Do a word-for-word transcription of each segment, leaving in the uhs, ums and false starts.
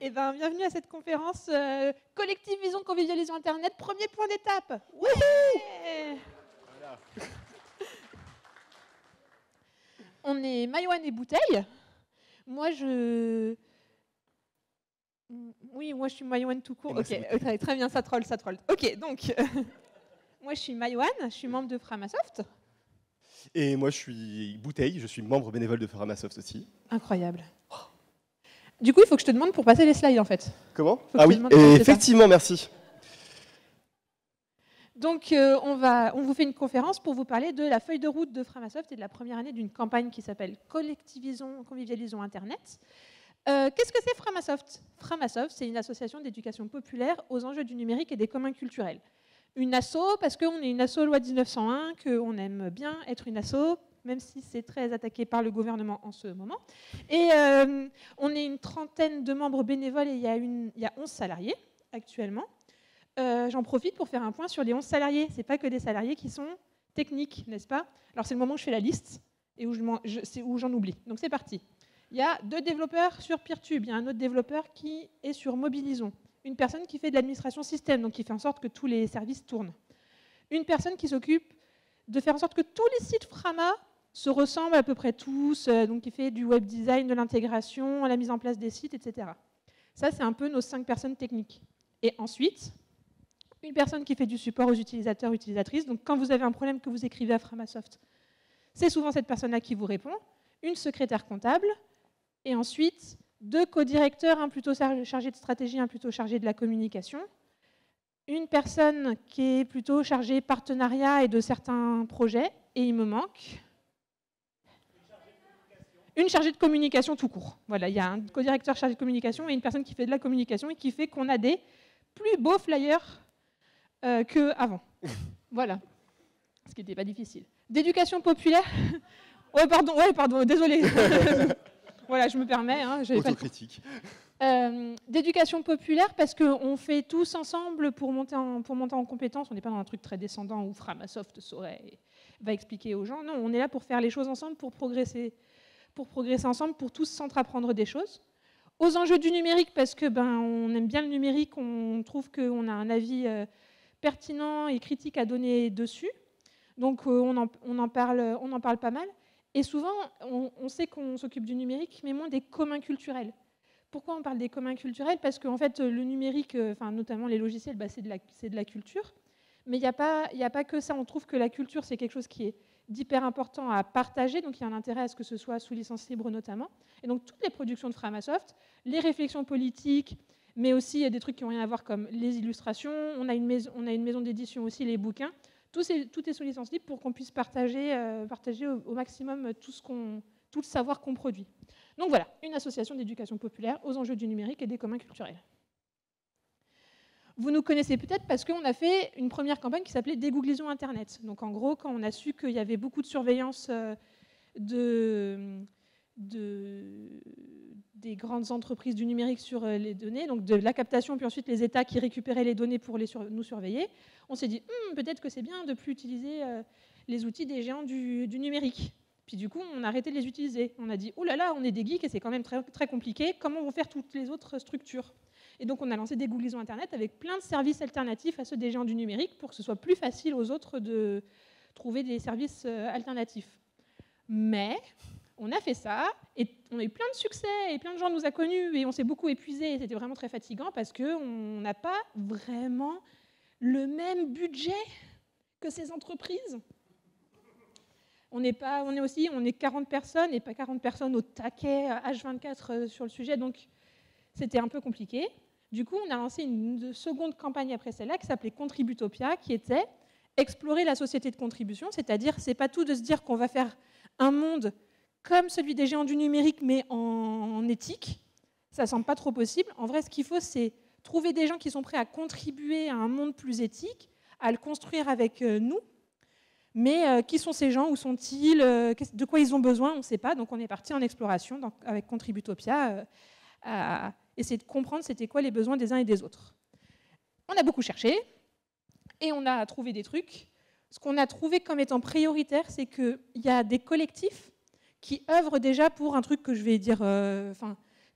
Eh ben, bienvenue à cette conférence euh, Collectivisons, convivialisons Internet, premier point d'étape. Ouais. Voilà. On est Maïwan et Bouteille. Moi, je... Oui, moi, je suis Maïwan tout court. Ok, okay, très bien, ça troll, ça troll. Ok, donc, moi, je suis Maïwan, je suis membre de Framasoft. Et moi, je suis Bouteille, je suis membre bénévole de Framasoft aussi. Incroyable. Du coup, il faut que je te demande pour passer les slides, en fait. Comment? Ah oui, et effectivement, ça. Merci. Donc, euh, on, va, on vous fait une conférence pour vous parler de la feuille de route de Framasoft et de la première année d'une campagne qui s'appelle Collectivisons, convivialisons Internet. Euh, Qu'est-ce que c'est Framasoft? Framasoft, c'est une association d'éducation populaire aux enjeux du numérique et des communs culturels. Une asso, parce qu'on est une asso loi mille neuf cent un, qu'on aime bien être une asso, même si c'est très attaqué par le gouvernement en ce moment. Et euh, on est une trentaine de membres bénévoles et il y a, une, il y a onze salariés actuellement. Euh, J'en profite pour faire un point sur les onze salariés. Ce n'est pas que des salariés qui sont techniques, n'est-ce pas? Alors c'est le moment où je fais la liste et où j'en oublie. Donc c'est parti. Il y a deux développeurs sur Peertube, il y a un autre développeur qui est sur Mobilisons, une personne qui fait de l'administration système, donc qui fait en sorte que tous les services tournent, une personne qui s'occupe de faire en sorte que tous les sites Frama se ressemblent à peu près tous, donc qui fait du web design, de l'intégration, la mise en place des sites, et cetera. Ça, c'est un peu nos cinq personnes techniques. Et ensuite, une personne qui fait du support aux utilisateurs, utilisatrices. Donc quand vous avez un problème que vous écrivez à Framasoft, c'est souvent cette personne-là qui vous répond. Une secrétaire comptable. Et ensuite, deux co-directeurs, un plutôt chargé de stratégie, un plutôt chargé de la communication. Une personne qui est plutôt chargée partenariat et de certains projets. Et il me manque une chargée de communication tout court. Voilà, il y a un co-directeur chargé de communication et une personne qui fait de la communication et qui fait qu'on a des plus beaux flyers euh, qu'avant. Voilà. Ce qui n'était pas difficile. D'éducation populaire. Ouais, pardon, ouais, pardon, désolé. Voilà, je me permets. Hein, Autocritique. Pas... Euh, D'éducation populaire, parce qu'on fait tous ensemble pour monter en, pour monter en compétences. On n'est pas dans un truc très descendant où Framasoft saurait, va expliquer aux gens. Non, on est là pour faire les choses ensemble, pour progresser, pour progresser ensemble, pour tous s'entreapprendre des choses. Aux enjeux du numérique, parce que ben, on aime bien le numérique, on trouve qu'on a un avis euh, pertinent et critique à donner dessus. Donc euh, on, en, on, en parle, on en parle pas mal. Et souvent, on, on sait qu'on s'occupe du numérique, mais moins des communs culturels. Pourquoi on parle des communs culturels? Parce qu'en fait, le numérique, enfin, notamment les logiciels, bah, c'est de, de la culture. Mais il n'y a, a pas que ça. On trouve que la culture, c'est quelque chose qui est d'hyper important à partager. Donc il y a un intérêt à ce que ce soit sous licence libre notamment. Et donc toutes les productions de Framasoft, les réflexions politiques, mais aussi des trucs qui n'ont rien à voir comme les illustrations. On a une maison, on a une maison d'édition aussi, les bouquins. Tout est, tout est sous licence libre pour qu'on puisse partager, euh, partager au, au maximum tout, ce qu'on, tout le savoir qu'on produit. Donc voilà, une association d'éducation populaire aux enjeux du numérique et des communs culturels. Vous nous connaissez peut-être parce qu'on a fait une première campagne qui s'appelait Dégooglisons Internet. Donc en gros, quand on a su qu'il y avait beaucoup de surveillance euh, de, de, des grandes entreprises du numérique sur les données, donc de la captation, puis ensuite les États qui récupéraient les données pour les sur, nous surveiller, on s'est dit hm, peut-être que c'est bien de ne plus utiliser euh, les outils des géants du, du numérique. Puis du coup, on a arrêté de les utiliser. On a dit oh là là, on est des geeks et c'est quand même très, très compliqué. Comment vont faire toutes les autres structures? Et donc, on a lancé Dégooglisons Internet avec plein de services alternatifs à ceux des géants du numérique pour que ce soit plus facile aux autres de trouver des services euh, alternatifs. Mais on a fait ça et on a eu plein de succès et plein de gens nous a connus et on s'est beaucoup épuisé et c'était vraiment très fatigant parce qu'on n'a pas vraiment le même budget que ces entreprises. On est, pas, on est aussi on est quarante personnes et pas quarante personnes au taquet H vingt-quatre sur le sujet, donc c'était un peu compliqué. Du coup, on a lancé une seconde campagne après celle-là qui s'appelait Contributopia, qui était explorer la société de contribution, c'est-à-dire c'est pas tout de se dire qu'on va faire un monde comme celui des géants du numérique, mais en, en éthique. Ça ne semble pas trop possible. En vrai, ce qu'il faut, c'est trouver des gens qui sont prêts à contribuer à un monde plus éthique, à le construire avec nous. Mais euh, qui sont ces gens? Où sont-ils? euh, De quoi ils ont besoin? On ne sait pas. Donc on est parti en exploration donc, avec Contributopia euh, à essayer de comprendre c'était quoi les besoins des uns et des autres. On a beaucoup cherché et on a trouvé des trucs. Ce qu'on a trouvé comme étant prioritaire, c'est qu'il y a des collectifs qui œuvrent déjà pour un truc que je vais dire, euh, enfin,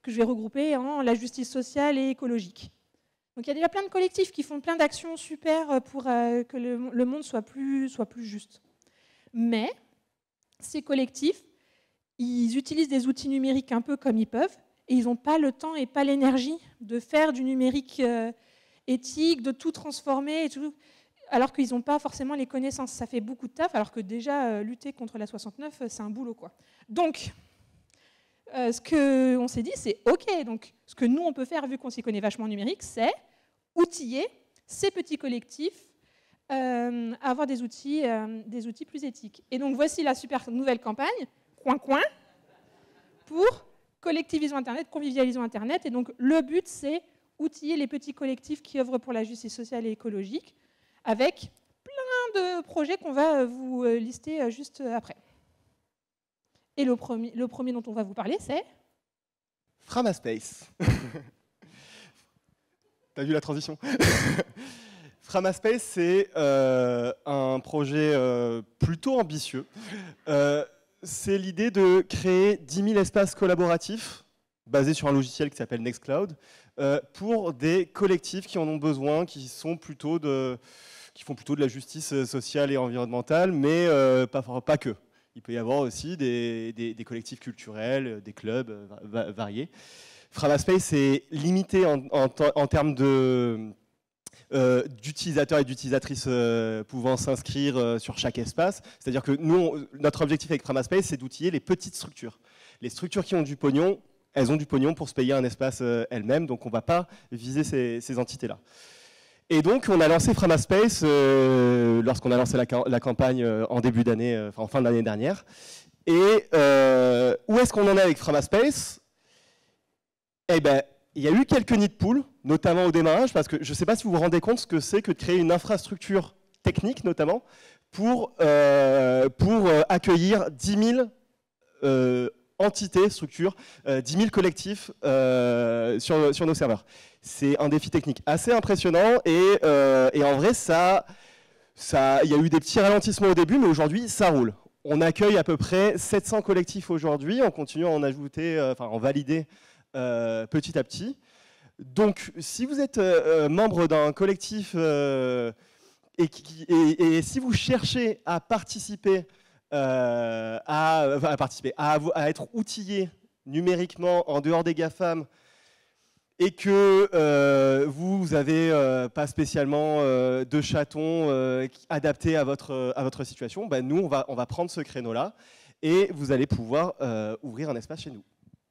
que je vais regrouper en la justice sociale et écologique. Donc il y a déjà plein de collectifs qui font plein d'actions super pour euh, que le, le monde soit plus, soit plus juste. Mais ces collectifs, ils utilisent des outils numériques un peu comme ils peuvent, et ils n'ont pas le temps et pas l'énergie de faire du numérique euh, éthique, de tout transformer, et tout, alors qu'ils n'ont pas forcément les connaissances. Ça fait beaucoup de taf, alors que déjà, euh, lutter contre la soixante-neuf, c'est un boulot, quoi. Donc, euh, ce qu'on s'est dit, c'est OK, donc ce que nous, on peut faire, vu qu'on s'y connaît vachement en numérique, c'est outiller ces petits collectifs euh, à avoir des outils, euh, des outils plus éthiques. Et donc, voici la super nouvelle campagne, coin coin, pour collectivisons Internet, convivialisons Internet. Et donc, le but, c'est outiller les petits collectifs qui œuvrent pour la justice sociale et écologique avec plein de projets qu'on va vous lister juste après. Et le premier, le premier dont on va vous parler, c'est Framaspace. T'as vu la transition? Framaspace, c'est euh, un projet euh, plutôt ambitieux. Euh, c'est l'idée de créer dix mille espaces collaboratifs basés sur un logiciel qui s'appelle Nextcloud euh, pour des collectifs qui en ont besoin, qui sont plutôt de, qui font plutôt de la justice sociale et environnementale, mais euh, pas, pas que. Il peut y avoir aussi des, des, des collectifs culturels, des clubs va, variés. Framaspace est limité en, en, en termes de Euh, d'utilisateurs et d'utilisatrices euh, pouvant s'inscrire euh, sur chaque espace. C'est-à-dire que nous, on, notre objectif avec Framaspace, c'est d'outiller les petites structures. Les structures qui ont du pognon, elles ont du pognon pour se payer un espace euh, elles-mêmes, donc on ne va pas viser ces, ces entités-là. Et donc, on a lancé Framaspace euh, lorsqu'on a lancé la, la campagne euh, en début d'année, euh, enfin en fin de l'année dernière. Et euh, où est-ce qu'on en est avec Framaspace? Eh bien, il y a eu quelques nids de poules, notamment au démarrage, parce que je ne sais pas si vous vous rendez compte ce que c'est que de créer une infrastructure technique, notamment, pour, euh, pour euh, accueillir dix mille euh, entités, structures, euh, dix mille collectifs euh, sur, sur nos serveurs. C'est un défi technique assez impressionnant, et, euh, et en vrai, ça, ça, il y a eu des petits ralentissements au début, mais aujourd'hui, ça roule. On accueille à peu près sept cents collectifs aujourd'hui, on continue à en ajouter, euh, enfin, en valider Euh, petit à petit. Donc, si vous êtes euh, membre d'un collectif euh, et, qui, et, et si vous cherchez à participer, euh, à, enfin, à, participer à, à être outillé numériquement en dehors des GAFAM et que euh, vous n'avez euh, pas spécialement euh, de chatons euh, adaptés à votre, à votre situation, ben nous, on va, on va prendre ce créneau-là et vous allez pouvoir euh, ouvrir un espace chez nous.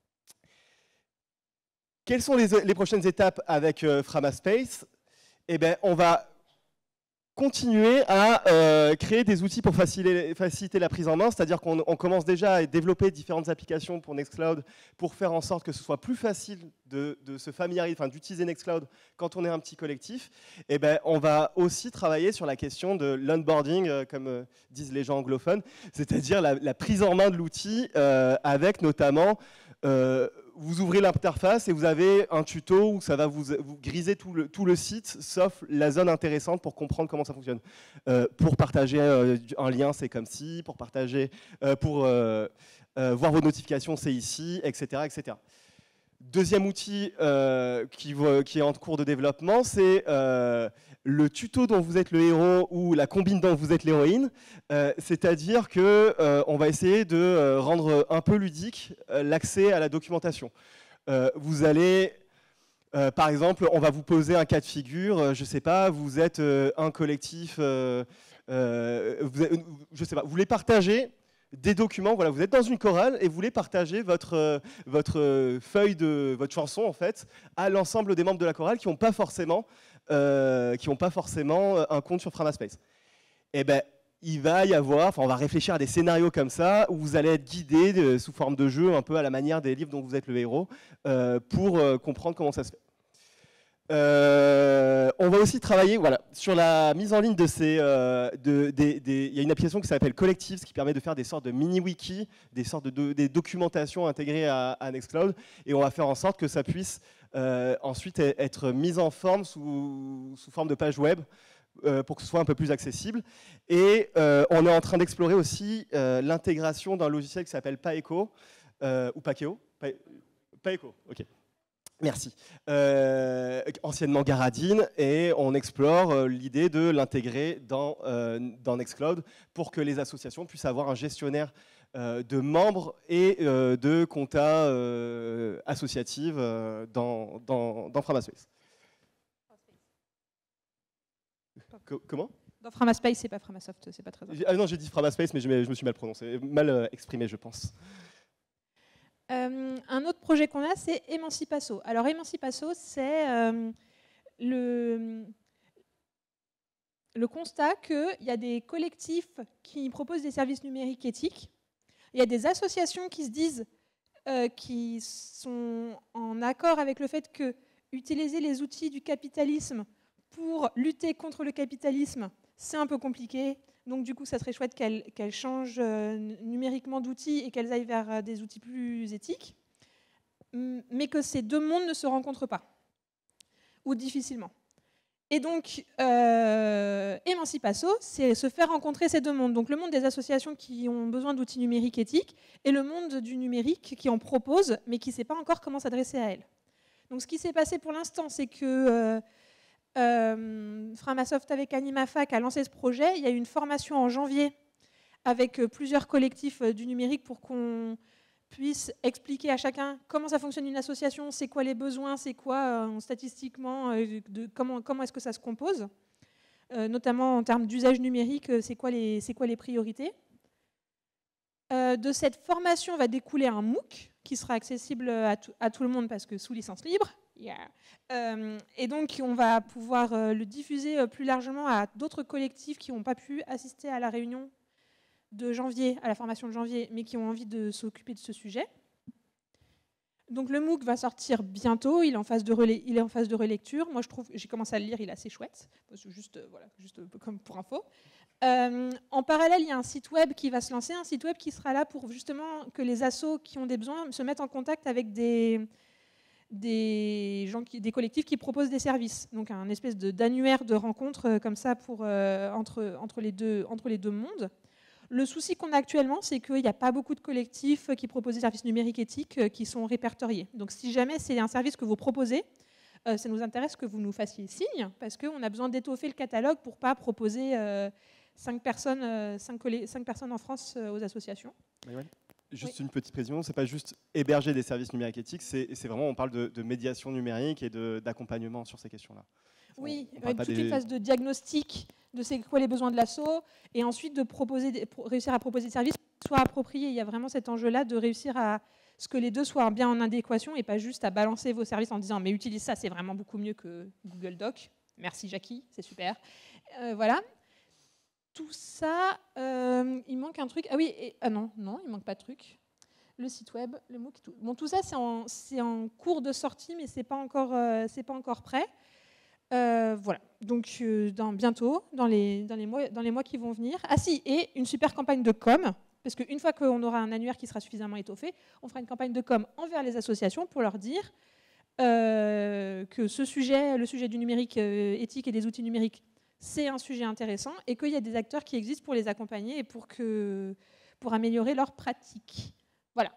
Quelles sont les, les prochaines étapes avec euh, Framaspace? Eh bien, on va continuer à euh, créer des outils pour faciliter, faciliter la prise en main, c'est-à-dire qu'on on commence déjà à développer différentes applications pour Nextcloud pour faire en sorte que ce soit plus facile de, de se familiariser, enfin, d'utiliser Nextcloud quand on est un petit collectif. Eh bien, on va aussi travailler sur la question de l'onboarding, euh, comme euh, disent les gens anglophones, c'est-à-dire la, la prise en main de l'outil euh, avec notamment... Euh, vous ouvrez l'interface et vous avez un tuto où ça va vous, vous griser tout le, tout le site, sauf la zone intéressante pour comprendre comment ça fonctionne. Euh, pour partager euh, un lien, c'est comme ci, pour partager, euh, pour euh, euh, voir vos notifications, c'est ici, et cetera, et cetera. Deuxième outil euh, qui, qui est en cours de développement, c'est euh, le tuto dont vous êtes le héros ou la combine dont vous êtes l'héroïne. Euh, C'est-à-dire qu'on euh, va essayer de euh, rendre un peu ludique euh, l'accès à la documentation. Euh, vous allez, euh, par exemple, on va vous poser un cas de figure, euh, je ne sais pas, vous êtes euh, un collectif, euh, euh, vous, êtes, je sais pas, vous voulez partager des documents, voilà, vous êtes dans une chorale et vous voulez partager votre, euh, votre euh, feuille de votre chanson en fait à l'ensemble des membres de la chorale qui n'ont pas forcément, euh, qui n'ont pas forcément un compte sur Framaspace. Eh ben, il va y avoir, enfin, on va réfléchir à des scénarios comme ça où vous allez être guidé de, sous forme de jeu, un peu à la manière des livres dont vous êtes le héros, euh, pour euh, comprendre comment ça se fait. Euh, on va aussi travailler voilà, sur la mise en ligne de ces... Euh, de, des, des, il y a une application qui s'appelle Collectives qui permet de faire des sortes de mini-wikis, des sortes de, de des documentations intégrées à, à Nextcloud, et on va faire en sorte que ça puisse euh, ensuite être mis en forme sous, sous forme de page web euh, pour que ce soit un peu plus accessible. Et euh, on est en train d'explorer aussi euh, l'intégration d'un logiciel qui s'appelle Paeco, euh, ou Pakeo, Pas écho, ok. Merci. Euh, anciennement Garadine, et on explore euh, l'idée de l'intégrer dans, euh, dans Nextcloud pour que les associations puissent avoir un gestionnaire euh, de membres et euh, de comptas euh, associatives euh, dans, dans, dans Framaspace. Co comment? Dans Framaspace, c'est pas Framasoft, c'est pas très important. Ah non, j'ai dit Framaspace, mais je me, je me suis mal prononcé, mal euh, exprimé, je pense. Euh, un autre projet qu'on a, c'est Emancipasso. Alors Emancipasso, c'est euh, le, le constat qu'il y a des collectifs qui proposent des services numériques éthiques. Il y a des associations qui se disent, euh, qui sont en accord avec le fait que utiliser les outils du capitalisme pour lutter contre le capitalisme, c'est un peu compliqué. Donc du coup, ça serait chouette qu'elles qu'elles changent euh, numériquement d'outils et qu'elles aillent vers euh, des outils plus éthiques, mais que ces deux mondes ne se rencontrent pas, ou difficilement. Et donc, euh, Emancipasso, c'est se faire rencontrer ces deux mondes. Donc le monde des associations qui ont besoin d'outils numériques éthiques et le monde du numérique qui en propose, mais qui ne sait pas encore comment s'adresser à elles. Donc ce qui s'est passé pour l'instant, c'est que... Euh, Euh, Framasoft avec AnimaFac a lancé ce projet. Il y a eu une formation en janvier avec plusieurs collectifs du numérique pour qu'on puisse expliquer à chacun comment ça fonctionne une association, c'est quoi les besoins, c'est quoi euh, statistiquement, euh, de, comment, comment est-ce que ça se compose, euh, notamment en termes d'usage numérique, c'est quoi les, c'est quoi les priorités. Euh, de cette formation va découler un MOOC qui sera accessible à, à tout le monde parce que sous licence libre. Yeah. Euh, et donc, on va pouvoir euh, le diffuser euh, plus largement à d'autres collectifs qui n'ont pas pu assister à la réunion de janvier, à la formation de janvier, mais qui ont envie de s'occuper de ce sujet. Donc, le MOOC va sortir bientôt. Il est en phase de, relais, il est en phase de relecture. Moi, je trouve, j'ai commencé à le lire, il est assez chouette. Juste, euh, voilà, juste euh, comme pour info. Euh, en parallèle, il y a un site web qui va se lancer, un site web qui sera là pour justement que les assos qui ont des besoins se mettent en contact avec des... Des, gens qui, des collectifs qui proposent des services. Donc un espèce de, d'annuaire de rencontres euh, comme ça pour, euh, entre, entre, les deux, entre les deux mondes. Le souci qu'on a actuellement, c'est qu'il n'y a pas beaucoup de collectifs qui proposent des services numériques éthiques euh, qui sont répertoriés. Donc si jamais c'est un service que vous proposez, euh, ça nous intéresse que vous nous fassiez signe, parce qu'on a besoin d'étoffer le catalogue pour ne pas proposer euh, cinq, personnes, euh, cinq, cinq personnes en France euh, aux associations. Oui, oui. Juste oui. Une petite précision, c'est pas juste héberger des services numériques éthiques, c'est vraiment, on parle de, de médiation numérique et d'accompagnement sur ces questions-là. Oui, on, on avec toute des... une phase de diagnostic de c'est quoi les besoins de l'asso, et ensuite de proposer des, réussir à proposer des services qui soient appropriés. Il y a vraiment cet enjeu-là de réussir à ce que les deux soient bien en adéquation et pas juste à balancer vos services en disant mais utilise ça, c'est vraiment beaucoup mieux que Google Doc. Merci Jackie, c'est super. Euh, voilà. Tout ça, euh, il manque un truc. Ah oui, et, ah non, non, il manque pas de truc. Le site web, le MOOC, tout. Bon, tout ça, c'est en, c'est en cours de sortie, mais c'est pas encore, euh, c'est pas encore prêt. Euh, voilà. Donc, euh, dans, bientôt, dans les, dans les mois, dans les mois qui vont venir. Ah si, et une super campagne de com, parce qu'une fois qu'on aura un annuaire qui sera suffisamment étoffé, on fera une campagne de com envers les associations pour leur dire euh, que ce sujet, le sujet du numérique euh, éthique et des outils numériques, c'est un sujet intéressant et qu'il y a des acteurs qui existent pour les accompagner et pour, que, pour améliorer leurs pratiques. Voilà.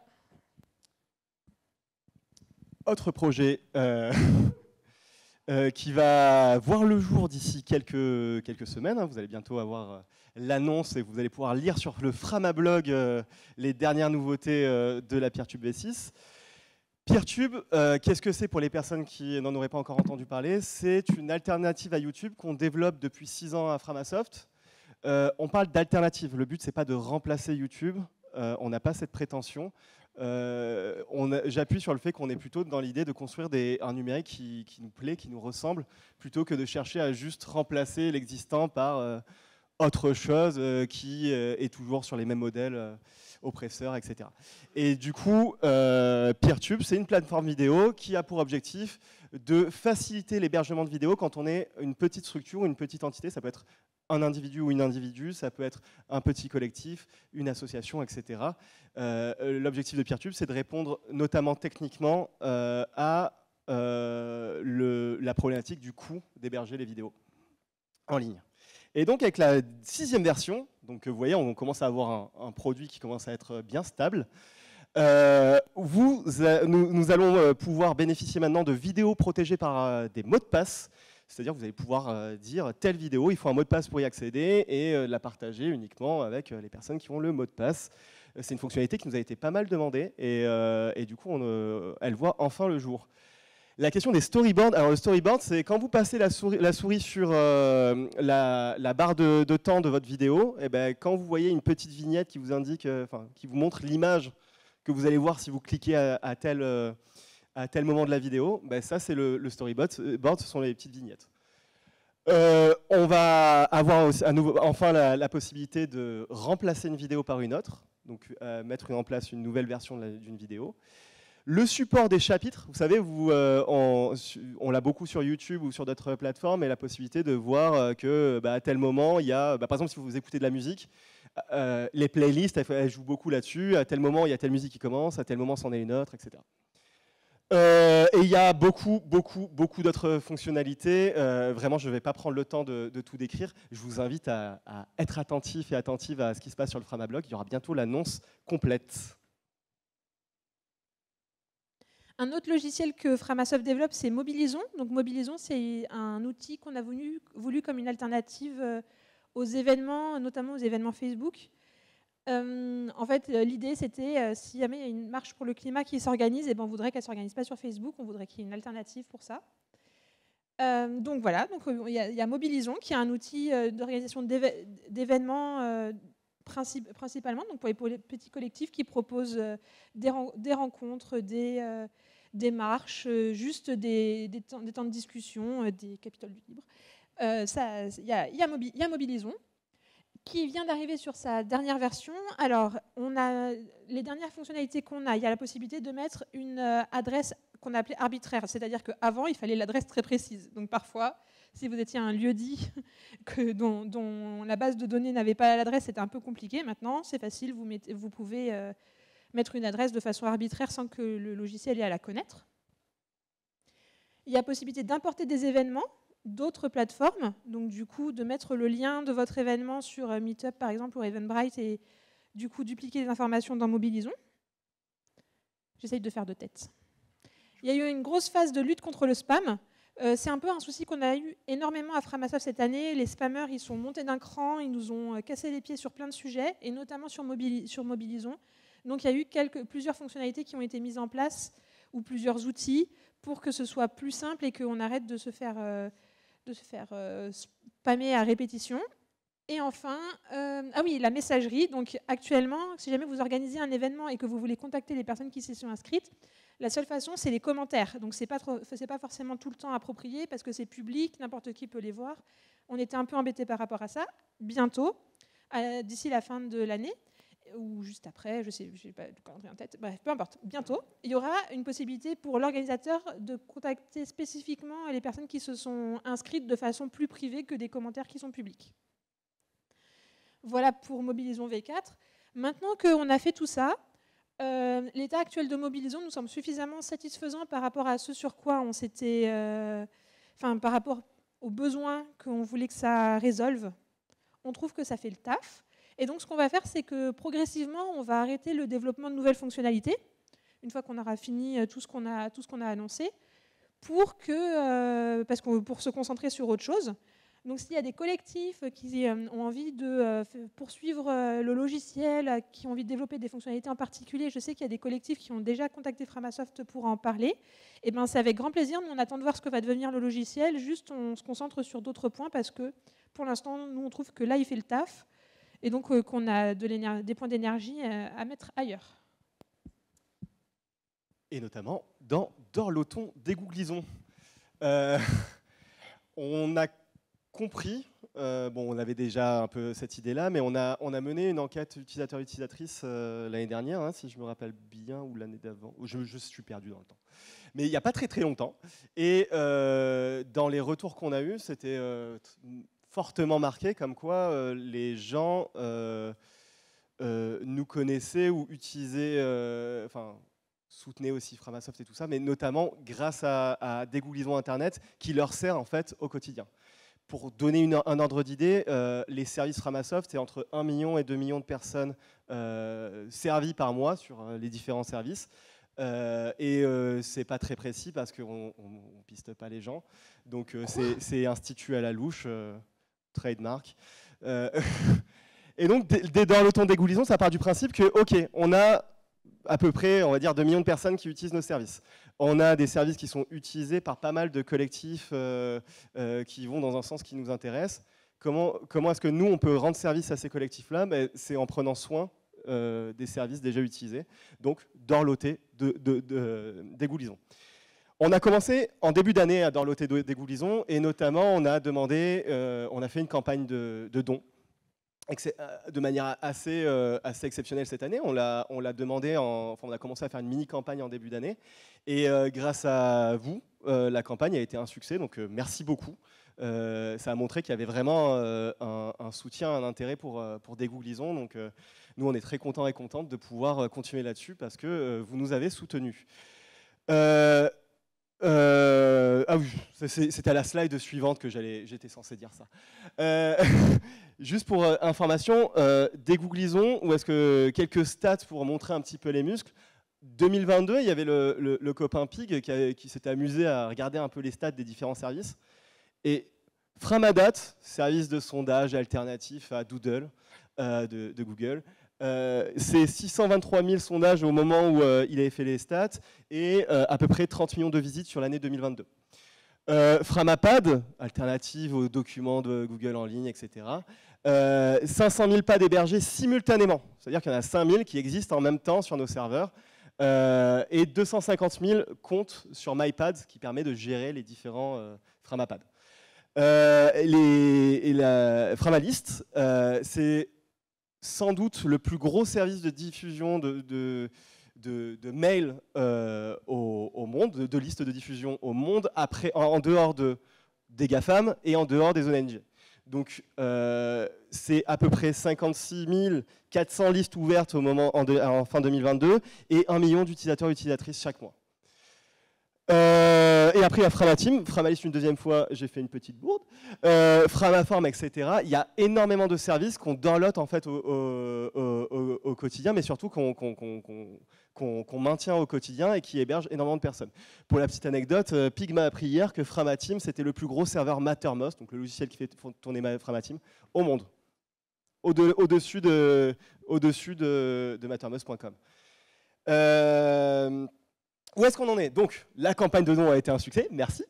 Autre projet euh, euh, qui va voir le jour d'ici quelques, quelques semaines. Hein. Vous allez bientôt avoir euh, l'annonce et vous allez pouvoir lire sur le Framablog euh, les dernières nouveautés euh, de la Peertube V six. Peertube, euh, qu'est-ce que c'est pour les personnes qui n'en auraient pas encore entendu parler? C'est une alternative à YouTube qu'on développe depuis six ans à Framasoft. Euh, on parle d'alternative. Le but, c'est pas de remplacer YouTube. Euh, on n'a pas cette prétention. Euh, J'appuie sur le fait qu'on est plutôt dans l'idée de construire des, un numérique qui, qui nous plaît, qui nous ressemble, plutôt que de chercher à juste remplacer l'existant par euh, autre chose euh, qui euh, est toujours sur les mêmes modèles euh, oppresseurs, et cetera. Et du coup, euh, Peertube, c'est une plateforme vidéo qui a pour objectif de faciliter l'hébergement de vidéos quand on est une petite structure ou une petite entité. Ça peut être un individu ou une individu, ça peut être un petit collectif, une association, et cetera. Euh, L'objectif de Peertube, c'est de répondre notamment techniquement euh, à euh, le, la problématique du coût d'héberger les vidéos en ligne. Et donc avec la sixième version, donc vous voyez, on commence à avoir un, un produit qui commence à être bien stable. Euh, vous, euh, nous, nous allons euh, pouvoir bénéficier maintenant de vidéos protégées par euh, des mots de passe. C'est-à-dire que vous allez pouvoir euh, dire telle vidéo, il faut un mot de passe pour y accéder et euh, la partager uniquement avec euh, les personnes qui ont le mot de passe. C'est une fonctionnalité qui nous a été pas mal demandée et, euh, et du coup, on, euh, elle voit enfin le jour. La question des storyboards. Alors, le storyboard, c'est quand vous passez la souris, la souris sur euh, la, la barre de, de temps de votre vidéo, et ben, quand vous voyez une petite vignette qui vous indique, euh, enfin, qui vous montre l'image que vous allez voir si vous cliquez à, à, tel, euh, à tel moment de la vidéo, ben, ça, c'est le, le storyboard. Board, ce sont les petites vignettes. Euh, on va avoir aussi, à nouveau, enfin la, la possibilité de remplacer une vidéo par une autre, donc euh, mettre en place une nouvelle version d'une vidéo. Le support des chapitres, vous savez, vous, euh, on, on l'a beaucoup sur YouTube ou sur d'autres plateformes, et la possibilité de voir euh, que bah, à tel moment, il y a, bah, par exemple, si vous écoutez de la musique, euh, les playlists, elles, elles jouent beaucoup là-dessus. À tel moment, il y a telle musique qui commence, à tel moment, c'en est une autre, et cetera. Euh, et il y a beaucoup, beaucoup, beaucoup d'autres fonctionnalités. Euh, vraiment, je ne vais pas prendre le temps de, de tout décrire. Je vous invite à, à être attentif et attentive à ce qui se passe sur le Framablog. Il y aura bientôt l'annonce complète. Un autre logiciel que Framasoft développe, c'est Mobilison. Donc Mobilison, c'est un outil qu'on a voulu, voulu comme une alternative aux événements, notamment aux événements Facebook. Euh, en fait, l'idée, c'était, euh, si jamais il y a une marche pour le climat qui s'organise, eh ben, on voudrait qu'elle ne s'organise pas sur Facebook, on voudrait qu'il y ait une alternative pour ça. Euh, donc voilà, donc, il y a, il y a Mobilison, qui est un outil euh, d'organisation d'événements euh, princip principalement, donc pour les, pour les petits collectifs qui proposent euh, des, ren des rencontres, des, euh, des marches, euh, juste des, des, temps, des temps de discussion, euh, des capitoles du libre. Euh, ça, il y a, il y a, Mobi il y a Mobilison, qui vient d'arriver sur sa dernière version. Alors, on a les dernières fonctionnalités qu'on a. Il y a la possibilité de mettre une euh, adresse qu'on a appelée arbitraire, c'est-à-dire qu'avant, il fallait l'adresse très précise. Donc parfois, si vous étiez un lieu-dit dont, dont la base de données n'avait pas l'adresse, c'était un peu compliqué. Maintenant, c'est facile, vous, mettez, vous pouvez euh, mettre une adresse de façon arbitraire sans que le logiciel ait à la connaître. Il y a possibilité d'importer des événements d'autres plateformes, donc du coup de mettre le lien de votre événement sur Meetup par exemple ou Eventbrite et du coup dupliquer les informations dans Mobilison. J'essaye de faire de tête. Il y a eu une grosse phase de lutte contre le spam. Euh, c'est un peu un souci qu'on a eu énormément à Framasoft cette année. Les spammers, ils sont montés d'un cran, ils nous ont cassé les pieds sur plein de sujets, et notamment sur, Mobili sur Mobilison. Donc il y a eu quelques, plusieurs fonctionnalités qui ont été mises en place, ou plusieurs outils, pour que ce soit plus simple et qu'on arrête de se faire... Euh, de se faire euh, spammer à répétition. Et enfin, euh, ah oui, la messagerie. Donc actuellement, si jamais vous organisez un événement et que vous voulez contacter les personnes qui s'y sont inscrites, la seule façon, c'est les commentaires. Donc c'est pas trop, c'est pas forcément tout le temps approprié parce que c'est public, n'importe qui peut les voir. On était un peu embêtés par rapport à ça. Bientôt, euh, d'ici la fin de l'année, ou juste après, je sais, je n'ai pas le calendrier en tête, bref, peu importe, bientôt, il y aura une possibilité pour l'organisateur de contacter spécifiquement les personnes qui se sont inscrites de façon plus privée que des commentaires qui sont publics. Voilà pour Mobilison V quatre. Maintenant qu'on a fait tout ça, euh, l'état actuel de Mobilison nous semble suffisamment satisfaisant par rapport à ce sur quoi on s'était... Euh, enfin, par rapport aux besoins qu'on voulait que ça résolve. On trouve que ça fait le taf. Et donc, ce qu'on va faire, c'est que progressivement, on va arrêter le développement de nouvelles fonctionnalités, une fois qu'on aura fini tout ce qu'on a, tout ce qu'on a annoncé, pour, que, euh, parce qu'on, pour se concentrer sur autre chose. Donc, s'il y a des collectifs qui euh, ont envie de euh, poursuivre euh, le logiciel, euh, qui ont envie de développer des fonctionnalités en particulier, je sais qu'il y a des collectifs qui ont déjà contacté Framasoft pour en parler, et ben, c'est avec grand plaisir. Nous, on attend de voir ce que va devenir le logiciel, juste on se concentre sur d'autres points, parce que pour l'instant, nous, on trouve que là, il fait le taf. Et donc euh, qu'on a de des points d'énergie euh, à mettre ailleurs. Et notamment dans Dorloton dégooglisons. Euh, on a compris, euh, bon, on avait déjà un peu cette idée-là, mais on a, on a mené une enquête utilisateur-utilisatrice euh, l'année dernière, hein, si je me rappelle bien, ou l'année d'avant. Je, je suis perdu dans le temps. Mais il n'y a pas très très longtemps. Et euh, dans les retours qu'on a eus, c'était... Euh, fortement marqué, comme quoi euh, les gens euh, euh, nous connaissaient ou utilisaient, euh, enfin, soutenaient aussi Framasoft et tout ça, mais notamment grâce à, à Dégooglisons Internet, qui leur sert en fait au quotidien. pour donner une, un ordre d'idée, euh, les services Framasoft, c'est entre un million et deux millions de personnes euh, servies par mois sur euh, les différents services. Euh, et euh, c'est pas très précis parce qu'on ne piste pas les gens. Donc euh, c'est institué à la louche, euh, trademark. Euh, et donc, dès, dans le ton d'égoulison, ça part du principe que, ok, on a à peu près, on va dire, deux millions de personnes qui utilisent nos services. On a des services qui sont utilisés par pas mal de collectifs euh, euh, qui vont dans un sens qui nous intéresse. Comment, comment est-ce que nous, on peut rendre service à ces collectifs-là? Ben, c'est en prenant soin euh, des services déjà utilisés, donc dorloter de, de, de, d'égoulison. On a commencé en début d'année à dorloter d'égoulison, et notamment, on a demandé, euh, on a fait une campagne de, de dons, de manière assez, euh, assez exceptionnelle cette année. On l'a on l'a demandé, en, enfin on a commencé à faire une mini-campagne en début d'année. Et euh, grâce à vous, euh, la campagne a été un succès, donc euh, merci beaucoup. Euh, ça a montré qu'il y avait vraiment euh, un, un soutien, un intérêt pour, pour Dégoulison. Donc euh, nous, on est très contents et contentes de pouvoir continuer là-dessus parce que euh, vous nous avez soutenus. Euh, Euh, ah oui, c'était à la slide suivante que j'étais censé dire ça. Euh, juste pour euh, information, euh, Dégoulison, ou est-ce que quelques stats pour montrer un petit peu les muscles. deux mille vingt-deux, il y avait le, le, le copain Pig qui, qui s'était amusé à regarder un peu les stats des différents services. Et Framadat, service de sondage alternatif à Doodle euh, de, de Google, Euh, c'est six cent vingt-trois mille sondages au moment où euh, il avait fait les stats et euh, à peu près trente millions de visites sur l'année deux mille vingt-deux. Euh, Framapad, alternative aux documents de Google en ligne, et cetera. Euh, cinq cent mille pads hébergés simultanément, c'est-à-dire qu'il y en a cinq mille qui existent en même temps sur nos serveurs euh, et deux cent cinquante mille comptes sur MyPad qui permet de gérer les différents euh, Framapads. Euh, les, et la Framalist, euh, c'est sans doute le plus gros service de diffusion de, de, de, de mails euh, au, au monde, de, de listes de diffusion au monde, après, en, en dehors de, des GAFAM et en dehors des O N G. Donc euh, c'est à peu près cinquante-six mille quatre cents listes ouvertes au moment, en, de, en fin deux mille vingt-deux et un million d'utilisateurs et utilisatrices chaque mois. Euh, et après, il y a Framateam. Framalist, une deuxième fois, j'ai fait une petite bourde. Euh, Framaform, et cetera. Il y a énormément de services qu'on download en fait, au, au, au, au quotidien, mais surtout qu'on qu'on, qu'on, qu'on, qu'on maintient au quotidien et qui hébergent énormément de personnes. Pour la petite anecdote, euh, Pig m'a appris hier que Framateam, c'était le plus gros serveur Mattermost, donc le logiciel qui fait tourner Framateam, au monde. Au-dessus de, au-dessus de, de Mattermost point com. Euh, Où est-ce qu'on en est? Donc, la campagne de dons a été un succès, merci.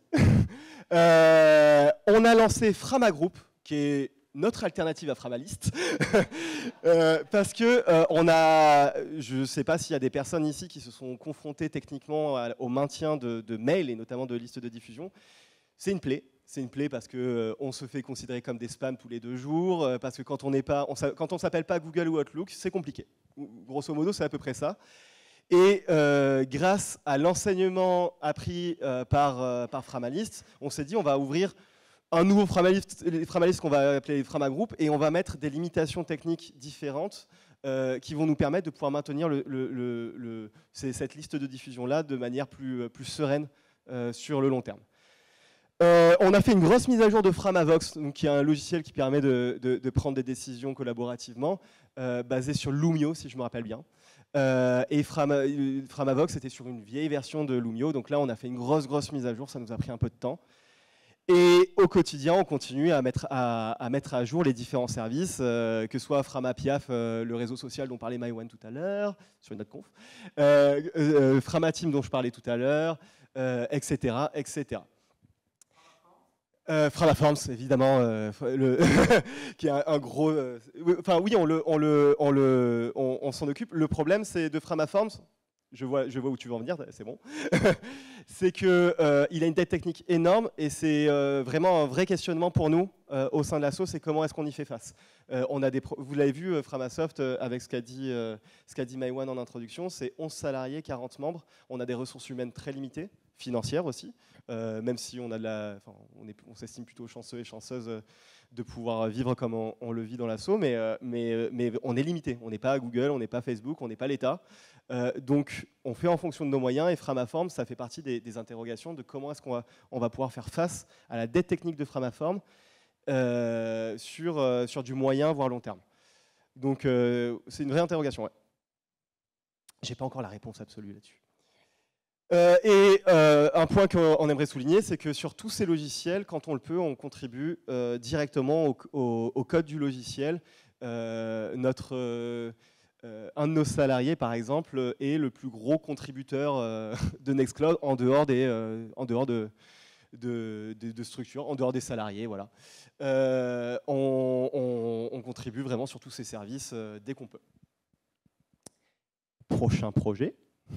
euh, on a lancé Frama Group, qui est notre alternative à Framalist, euh, parce que euh, on a, je ne sais pas s'il y a des personnes ici qui se sont confrontées techniquement à, au maintien de, de mails et notamment de listes de diffusion. C'est une plaie. C'est une plaie parce qu'on euh, se fait considérer comme des spams tous les deux jours, euh, parce que quand on n'est pas, on, quand on ne s'appelle pas Google ou Outlook, c'est compliqué. Grosso modo, c'est à peu près ça. Et euh, grâce à l'enseignement appris euh, par, euh, par Framalist, on s'est dit on va ouvrir un nouveau Framalist, Framalist qu'on va appeler Frama Group, et on va mettre des limitations techniques différentes euh, qui vont nous permettre de pouvoir maintenir le, le, le, le, cette liste de diffusion-là de manière plus, plus sereine euh, sur le long terme. Euh, on a fait une grosse mise à jour de Framavox, donc, qui est un logiciel qui permet de, de, de prendre des décisions collaborativement, euh, basé sur Lumio, si je me rappelle bien. Euh, et Frama, Framavox était sur une vieille version de Lumio, donc là on a fait une grosse grosse mise à jour, ça nous a pris un peu de temps. Et au quotidien, on continue à mettre à, à, mettre à jour les différents services, euh, que ce soit Framapiaf, euh, le réseau social dont parlait MyOne tout à l'heure, sur une autre conf, euh, euh, Framateam dont je parlais tout à l'heure, euh, et cetera, et cetera. Euh, Framaforms, évidemment, euh, le qui est un, un gros. Euh, enfin, oui, on le, on le, on le, on, on s'en occupe. Le problème, c'est de Framaforms. Je vois, je vois où tu veux en venir. C'est bon. C'est que euh, il a une dette technique énorme et c'est euh, vraiment un vrai questionnement pour nous euh, au sein de l'asso. C'est comment est-ce qu'on y fait face. Euh, on a des. Vous l'avez vu, euh, Framasoft, euh, avec ce qu'a dit, euh, ce qu'a dit MyOne en introduction, c'est onze salariés, quarante membres. On a des ressources humaines très limitées, financières aussi. Euh, même si on, a de la, enfin, on, est, on s'estime plutôt chanceux et chanceuse de pouvoir vivre comme on, on le vit dans l'asso, mais, euh, mais, mais on est limité. On n'est pas Google, on n'est pas Facebook, on n'est pas l'État. Euh, donc on fait en fonction de nos moyens et Framaform, ça fait partie des, des interrogations de comment est-ce qu'on va, on va pouvoir faire face à la dette technique de Framaform euh, sur, euh, sur du moyen, voire long terme. Donc, euh, c'est une vraie interrogation. Ouais. Je n'ai pas encore la réponse absolue là-dessus. Euh, et euh, un point qu'on aimerait souligner, c'est que sur tous ces logiciels, quand on le peut, on contribue euh, directement au, au, au code du logiciel. Euh, notre, euh, euh, un de nos salariés, par exemple, est le plus gros contributeur euh, de Nextcloud en dehors des, euh, en dehors de, de, de, de structures, en dehors des salariés. Voilà. Euh, on, on, on contribue vraiment sur tous ces services euh, dès qu'on peut. Prochain projet.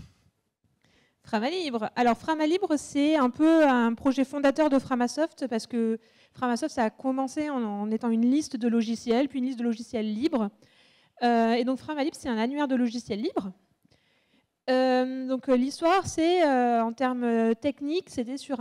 Frama-Libre. Alors Frama-Libre, c'est un peu un projet fondateur de Framasoft parce que Framasoft, ça a commencé en, en étant une liste de logiciels, puis une liste de logiciels libres. Euh, et donc Frama-Libre, c'est un annuaire de logiciels libres. Euh, donc l'histoire, c'est euh, en termes techniques, c'était sur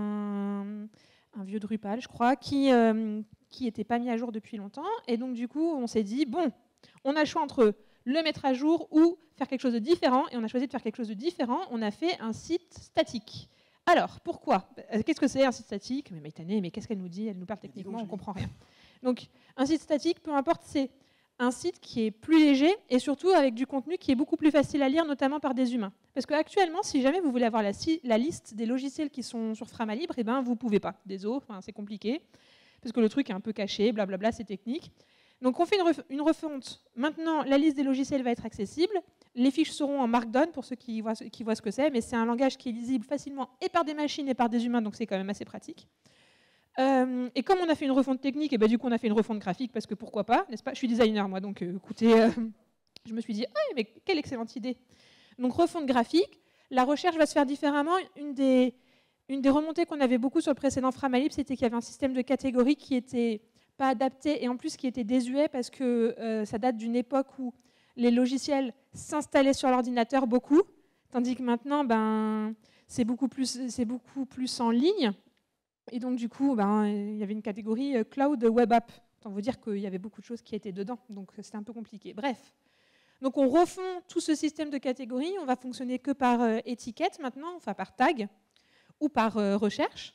un, un vieux Drupal, je crois, qui euh, qui n'était pas mis à jour depuis longtemps. Et donc du coup, on s'est dit bon, on a le choix entre le mettre à jour ou faire quelque chose de différent, et on a choisi de faire quelque chose de différent. On a fait un site statique. Alors, pourquoi? Qu'est-ce que c'est un site statique? Mais Maïtane, mais qu'est-ce qu'elle nous dit? Elle nous parle techniquement, on ne comprend rien. Donc, un site statique, peu importe, c'est un site qui est plus léger et surtout avec du contenu qui est beaucoup plus facile à lire, notamment par des humains. Parce qu'actuellement, si jamais vous voulez avoir la, la liste des logiciels qui sont sur Frama-Libre, eh ben, vous ne pouvez pas. Désolé, enfin, c'est compliqué, parce que le truc est un peu caché, blablabla, c'est technique. Donc on fait une refonte. Maintenant, la liste des logiciels va être accessible. Les fiches seront en Markdown, pour ceux qui voient, qui voient ce que c'est, mais c'est un langage qui est lisible facilement et par des machines et par des humains, donc c'est quand même assez pratique. Euh, et comme on a fait une refonte technique, et ben du coup on a fait une refonte graphique, parce que pourquoi pas, n'est-ce pas? Je suis designer moi, donc euh, écoutez, euh, je me suis dit, ah, mais quelle excellente idée. Donc refonte graphique, la recherche va se faire différemment. Une des, une des remontées qu'on avait beaucoup sur le précédent Frama-Libre, c'était qu'il y avait un système de catégories qui était pas adapté et en plus qui était désuet parce que euh, ça date d'une époque où les logiciels s'installaient sur l'ordinateur beaucoup, tandis que maintenant, ben, c'est beaucoup plus, c'est beaucoup plus en ligne. Et donc, du coup, ben, il y avait une catégorie euh, Cloud Web App. Autant vous dire qu'il y avait beaucoup de choses qui étaient dedans, donc c'était un peu compliqué. Bref. Donc, on refond tout ce système de catégories. On va fonctionner que par euh, étiquette maintenant, enfin par tag ou par euh, recherche.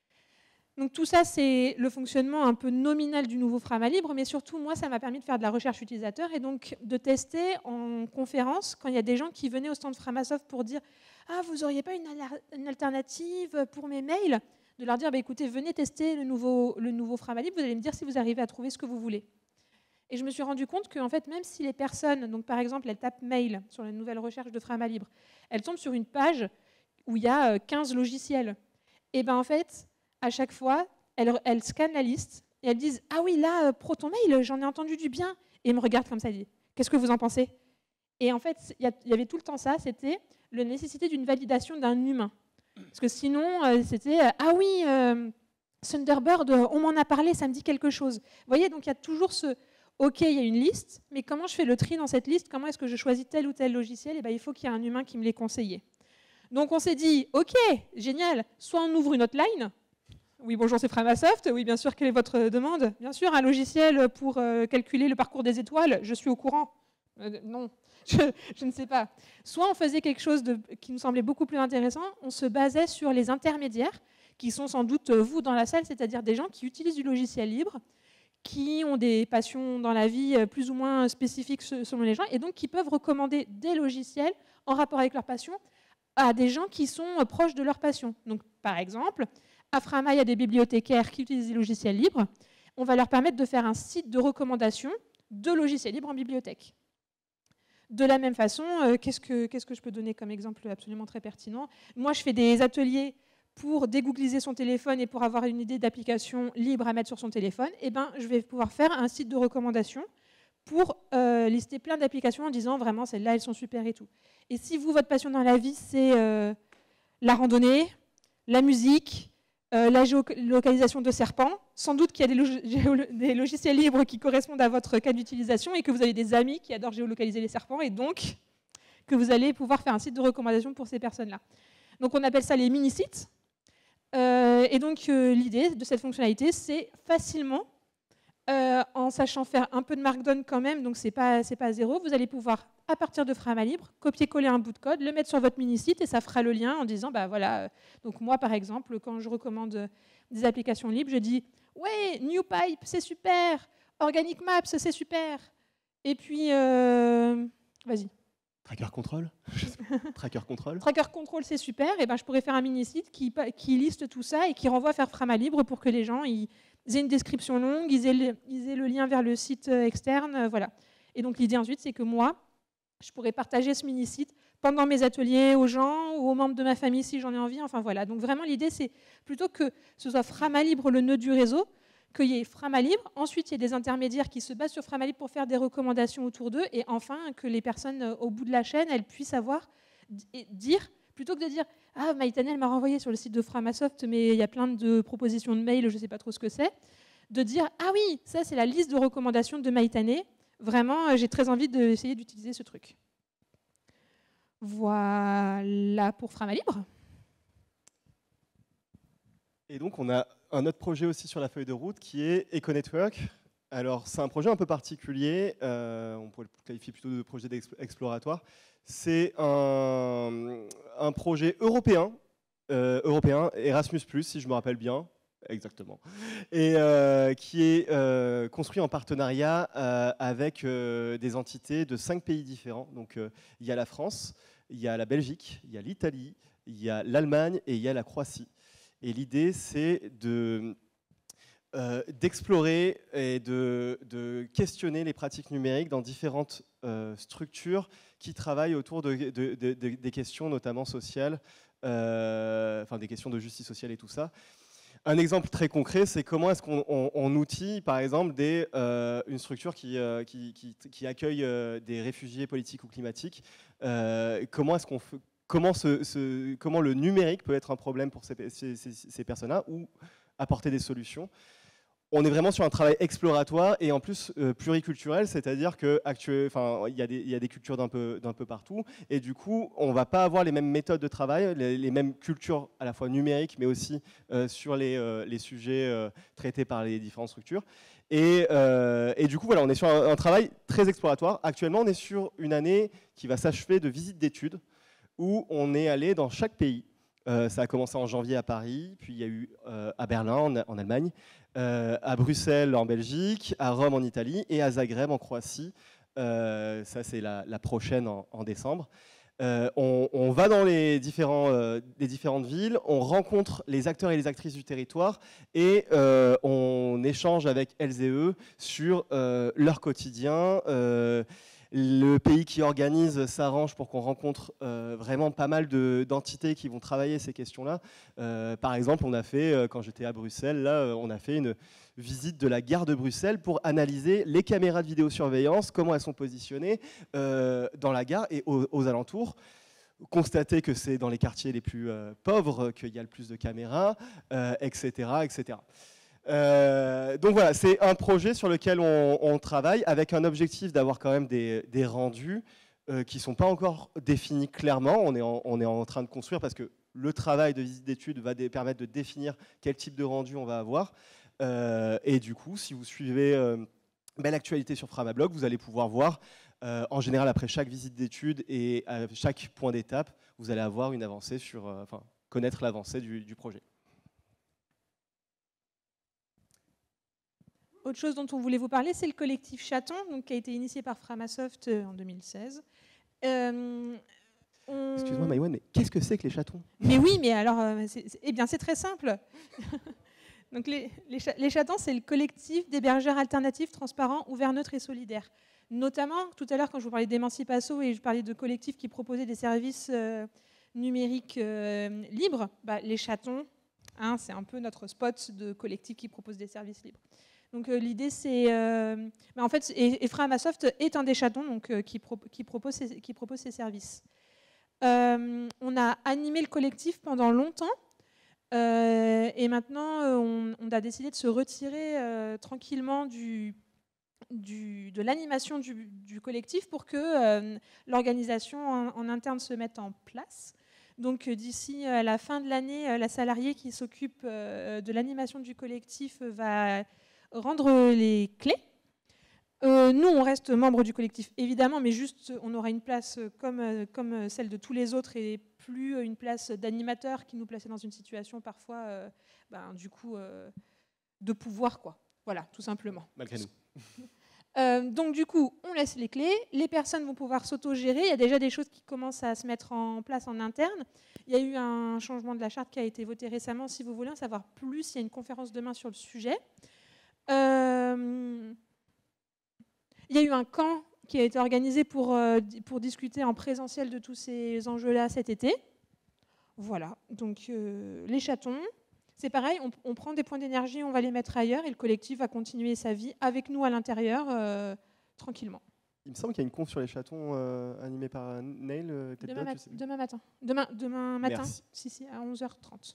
Donc tout ça, c'est le fonctionnement un peu nominal du nouveau Frama-Libre, mais surtout, moi, ça m'a permis de faire de la recherche utilisateur et donc de tester en conférence, quand il y a des gens qui venaient au stand Framasoft pour dire « Ah, vous n'auriez pas une, une alternative pour mes mails ?» De leur dire bah, « Écoutez, venez tester le nouveau, le nouveau Frama-Libre, vous allez me dire si vous arrivez à trouver ce que vous voulez. » Et je me suis rendu compte que, en fait, même si les personnes, donc par exemple, elles tapent « mail » sur la nouvelle recherche de Frama-Libre, elles tombent sur une page où il y a quinze logiciels. Et bien, en fait, à chaque fois, elles, elles scannent la liste et elles disent « Ah oui, là, ProtonMail, j'en ai entendu du bien. » Et elles me regardent comme ça et disent « Qu'est-ce que vous en pensez ?» Et en fait, il y, y avait tout le temps ça, c'était la nécessité d'une validation d'un humain. Parce que sinon, euh, c'était euh, « Ah oui, euh, Thunderbird, on m'en a parlé, ça me dit quelque chose. » Vous voyez, donc il y a toujours ce « Ok, il y a une liste, mais comment je fais le tri dans cette liste? Comment est-ce que je choisis tel ou tel logiciel ?» Et bien, il faut qu'il y ait un humain qui me l'ait conseillé. Donc on s'est dit « Ok, génial, soit on ouvre une hotline. » Oui, bonjour, c'est Framasoft. Oui, bien sûr, quelle est votre demande? Bien sûr, un logiciel pour euh, calculer le parcours des étoiles. Je suis au courant. Euh, non, je, je ne sais pas. Soit on faisait quelque chose de, qui nous semblait beaucoup plus intéressant. On se basait sur les intermédiaires, qui sont sans doute vous dans la salle, c'est-à-dire des gens qui utilisent du logiciel libre, qui ont des passions dans la vie plus ou moins spécifiques selon les gens, et donc qui peuvent recommander des logiciels en rapport avec leur passion à des gens qui sont proches de leur passion. Donc, par exemple, à Frama, il y a des bibliothécaires qui utilisent des logiciels libres. On va leur permettre de faire un site de recommandation de logiciels libres en bibliothèque. De la même façon, euh, qu'est-ce que, qu'est-ce que je peux donner comme exemple absolument très pertinent? Moi, je fais des ateliers pour dégoogliser son téléphone et pour avoir une idée d'application libre à mettre sur son téléphone. Eh ben, je vais pouvoir faire un site de recommandation pour euh, lister plein d'applications en disant vraiment, celles-là, elles sont super et tout. Et si vous, votre passion dans la vie, c'est euh, la randonnée, la musique, Euh, la géolocalisation de serpents, sans doute qu'il y a des, log des logiciels libres qui correspondent à votre cas d'utilisation et que vous avez des amis qui adorent géolocaliser les serpents et donc que vous allez pouvoir faire un site de recommandation pour ces personnes-là. Donc on appelle ça les mini-sites. Euh, et donc euh, l'idée de cette fonctionnalité, c'est facilement, euh, en sachant faire un peu de Markdown quand même, donc c'est pas, c'est pas zéro, vous allez pouvoir, à partir de Frama-Libre, copier-coller un bout de code, le mettre sur votre mini-site et ça fera le lien en disant, bah voilà, donc moi par exemple, quand je recommande des applications libres, je dis, ouais, NewPipe, c'est super, Organic Maps, c'est super. Et puis, euh, vas-y. Tracker Control Tracker Control Tracker Control, c'est super. Et ben, je pourrais faire un mini-site qui, qui liste tout ça et qui renvoie vers Framalibre pour que les gens ils, ils aient une description longue, ils aient, le, ils aient le lien vers le site externe. Euh, voilà. Et donc, l'idée ensuite, c'est que moi, je pourrais partager ce mini-site pendant mes ateliers aux gens ou aux membres de ma famille si j'en ai envie. Enfin, voilà. Donc, vraiment, l'idée, c'est plutôt que ce soit Framalibre le nœud du réseau, qu'il y ait Framalibre, ensuite il y a des intermédiaires qui se basent sur Framalibre pour faire des recommandations autour d'eux, et enfin que les personnes au bout de la chaîne, elles puissent avoir, dire, plutôt que de dire « Ah, Maïtane, elle m'a renvoyé sur le site de Framasoft, mais il y a plein de propositions de mails, je ne sais pas trop ce que c'est », de dire « Ah oui, ça c'est la liste de recommandations de Maïtane, vraiment, j'ai très envie d'essayer d'utiliser ce truc ». Voilà pour Framalibre. Et donc, on a un autre projet aussi sur la feuille de route qui est EcoNetwork. Alors, c'est un projet un peu particulier. Euh, on pourrait le qualifier plutôt de projet exploratoire. C'est un, un projet européen, euh, européen, Erasmus plus, si je me rappelle bien. Exactement. Et euh, qui est euh, construit en partenariat euh, avec euh, des entités de cinq pays différents. Donc, euh, il y a la France, il y a la Belgique, il y a l'Italie, il y a l'Allemagne et il y a la Croatie. Et l'idée, c'est de, euh, d'explorer et de, de questionner les pratiques numériques dans différentes euh, structures qui travaillent autour de, de, de, de, des questions notamment sociales, euh, enfin des questions de justice sociale et tout ça. Un exemple très concret, c'est comment est-ce qu'on on, on outille, par exemple, des, euh, une structure qui, euh, qui, qui, qui accueille euh, des réfugiés politiques ou climatiques. Euh, comment est-ce qu'on fait Comment, ce, ce, comment le numérique peut être un problème pour ces, ces, ces, ces personnes-là ou apporter des solutions. On est vraiment sur un travail exploratoire et en plus euh, pluriculturel, c'est-à-dire qu'il y, y a des cultures d'un peu, d'un peu partout et du coup, on ne va pas avoir les mêmes méthodes de travail, les, les mêmes cultures à la fois numériques mais aussi euh, sur les, euh, les sujets euh, traités par les différentes structures. Et, euh, et du coup, voilà, on est sur un, un travail très exploratoire. Actuellement, on est sur une année qui va s'achever de visites d'études, où on est allé dans chaque pays. Euh, ça a commencé en janvier à Paris, puis il y a eu euh, à Berlin en, en Allemagne, euh, à Bruxelles en Belgique, à Rome en Italie et à Zagreb en Croatie. Euh, ça, c'est la, la prochaine en, en décembre. Euh, on, on va dans les, différents, euh, les différentes villes, on rencontre les acteurs et les actrices du territoire et euh, on échange avec elles et eux sur euh, leur quotidien. Euh, Le pays qui organise s'arrange pour qu'on rencontre euh, vraiment pas mal d'entités qui vont travailler ces questions-là. Euh, par exemple, on a fait, euh, quand j'étais à Bruxelles, là, on a fait une visite de la gare de Bruxelles pour analyser les caméras de vidéosurveillance, comment elles sont positionnées euh, dans la gare et aux, aux alentours. Constater que c'est dans les quartiers les plus euh, pauvres qu'il y a le plus de caméras, euh, et cetera, et cetera. Euh, donc voilà, c'est un projet sur lequel on, on travaille avec un objectif d'avoir quand même des, des rendus euh, qui ne sont pas encore définis clairement. On est, en, on est en train de construire parce que le travail de visite d'études va dé, permettre de définir quel type de rendu on va avoir. Euh, et du coup, si vous suivez euh, ben, l'actualité sur Framablog, vous allez pouvoir voir, euh, en général après chaque visite d'études et à chaque point d'étape, vous allez avoir une avancée sur, euh, enfin, connaître l'avancée du, du projet. Autre chose dont on voulait vous parler, c'est le collectif Chaton, donc, qui a été initié par Framasoft en deux mille seize. Euh, on... Excuse-moi Maïwan, mais qu'est-ce que c'est que les chatons? Mais oui, mais alors, euh, c'est, c'est, eh bien c'est très simple. Donc les, les, les Chatons, c'est le collectif d'hébergeurs alternatifs, transparents, ouverts, neutres et solidaires. Notamment, tout à l'heure, quand je vous parlais d'Emancipasso et je parlais de collectifs qui proposaient des services euh, numériques euh, libres, bah, les Chatons, hein, c'est un peu notre spot de collectifs qui proposent des services libres. Donc euh, l'idée, c'est... Euh, bah, en fait, et, et Framasoft est un des chatons donc, euh, qui, pro, qui, propose ces, qui propose ces services. Euh, on a animé le collectif pendant longtemps, euh, et maintenant, euh, on, on a décidé de se retirer euh, tranquillement du, du, de l'animation du, du collectif pour que euh, l'organisation en, en interne se mette en place. Donc d'ici à la fin de l'année, la salariée qui s'occupe euh, de l'animation du collectif va rendre les clés. Euh, nous, on reste membre du collectif, évidemment, mais juste, on aura une place comme, comme celle de tous les autres et plus une place d'animateur qui nous plaçait dans une situation parfois, euh, ben, du coup, euh, de pouvoir, quoi. Voilà, tout simplement. Malgré nous. Euh, donc du coup, on laisse les clés, les personnes vont pouvoir s'auto-gérer, il y a déjà des choses qui commencent à se mettre en place en interne. Il y a eu un changement de la charte qui a été voté récemment, si vous voulez en savoir plus, il y a une conférence demain sur le sujet. Euh, il y a eu un camp qui a été organisé pour, euh, pour discuter en présentiel de tous ces enjeux-là cet été. Voilà, donc euh, les chatons. C'est pareil, on, on prend des points d'énergie, on va les mettre ailleurs et le collectif va continuer sa vie avec nous à l'intérieur, euh, tranquillement. Il me semble qu'il y a une conf sur les chatons euh, animée par Neil. Euh, demain, mat demain matin. Demain, demain matin, si, si, à onze heures trente.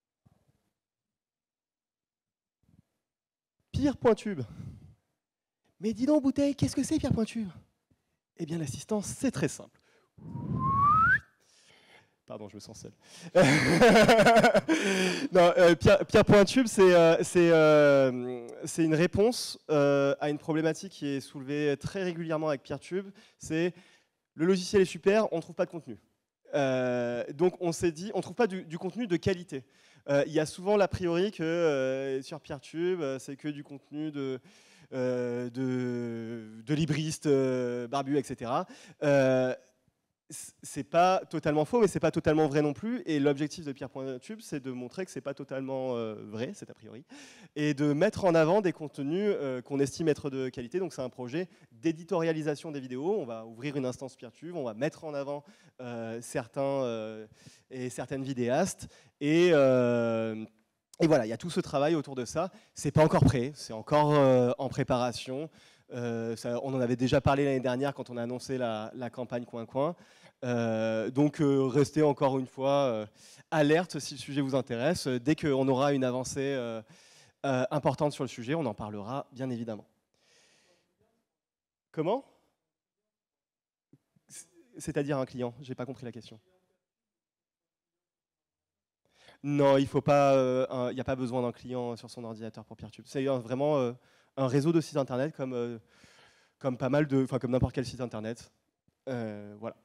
Pierre.tube. Mais dis donc, Bouteille, qu'est-ce que c'est Pierre.tube? Eh bien, l'assistance, c'est très simple. Pardon, je me sens seul. non, euh, Pierre.tube, c'est euh, euh, une réponse euh, à une problématique qui est soulevée très régulièrement avec Pierre.tube. C'est le logiciel est super, on ne trouve pas de contenu. Euh, donc on s'est dit, on ne trouve pas du, du contenu de qualité. Euh, il y a souvent l'a priori que euh, sur Pierre.tube, c'est que du contenu de, euh, de, de libristes euh, barbus, et cetera. Euh, c'est pas totalement faux, mais c'est pas totalement vrai non plus. Et l'objectif de Pierre.tube, c'est de montrer que c'est pas totalement euh, vrai, c'est a priori, et de mettre en avant des contenus euh, qu'on estime être de qualité. Donc c'est un projet d'éditorialisation des vidéos. On va ouvrir une instance Pierre.tube, on va mettre en avant euh, certains euh, et certaines vidéastes. Et, euh, et voilà, il y a tout ce travail autour de ça. C'est pas encore prêt, c'est encore euh, en préparation. Euh, ça, on en avait déjà parlé l'année dernière quand on a annoncé la, la campagne Coin Coin. Euh, donc euh, restez encore une fois euh, alerte si le sujet vous intéresse. Dès qu'on aura une avancée euh, euh, importante sur le sujet, on en parlera bien évidemment. Comment? C'est-à-dire un client? J'ai pas compris la question. Non, il n'y euh, a pas besoin d'un client sur son ordinateur pour Pierre.tube. C'est vraiment euh, un réseau de sites internet comme, euh, comme pas mal de, enfin comme n'importe quel site internet. Euh, voilà.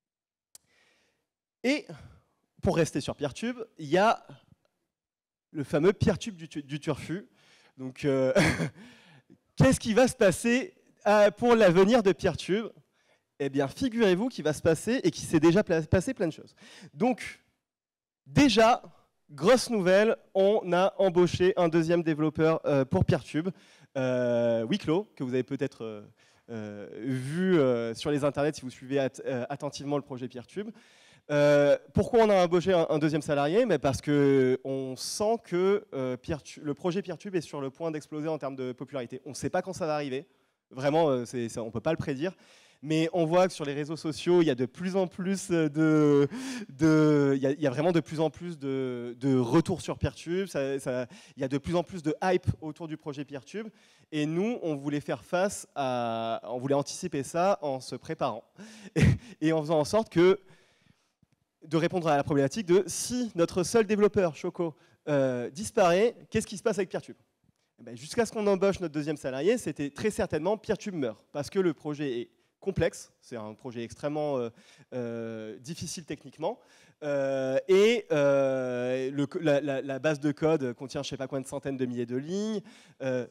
Et pour rester sur Pierre.tube, il y a le fameux Pierre.tube du, du Turfu. Donc, euh, qu'est-ce qui va se passer euh, pour l'avenir de Pierre.tube? Eh bien, figurez-vous qu'il va se passer et qu'il s'est déjà passé plein de choses. Donc, déjà, grosse nouvelle, on a embauché un deuxième développeur euh, pour Pierre.tube, euh, Wicklow, que vous avez peut-être euh, euh, vu euh, sur les internets si vous suivez at euh, attentivement le projet Pierre.tube. Euh, pourquoi on a embauché un, un deuxième salarié? Mais parce qu'on sent que euh, le projet Pierre.tube est sur le point d'exploser en termes de popularité. On ne sait pas quand ça va arriver, vraiment, euh, c'est, ça, on ne peut pas le prédire. Mais on voit que sur les réseaux sociaux, il y a de plus en plus de, de il, y a, il y a vraiment de plus en plus de, de retours sur Pierre.tube. Ça, ça, il y a de plus en plus de hype autour du projet Pierre.tube. Et nous, on voulait faire face à, on voulait anticiper ça en se préparant et, et en faisant en sorte que de répondre à la problématique de si notre seul développeur, Choco, euh, disparaît, qu'est-ce qui se passe avec Pierre.tube? Ben, jusqu'à ce qu'on embauche notre deuxième salarié, c'était très certainement Pierre.tube meurt parce que le projet est complexe, c'est un projet extrêmement euh, euh, difficile techniquement, euh, et euh, le, la, la, la base de code contient je ne sais pas combien de centaines de milliers de lignes. Euh,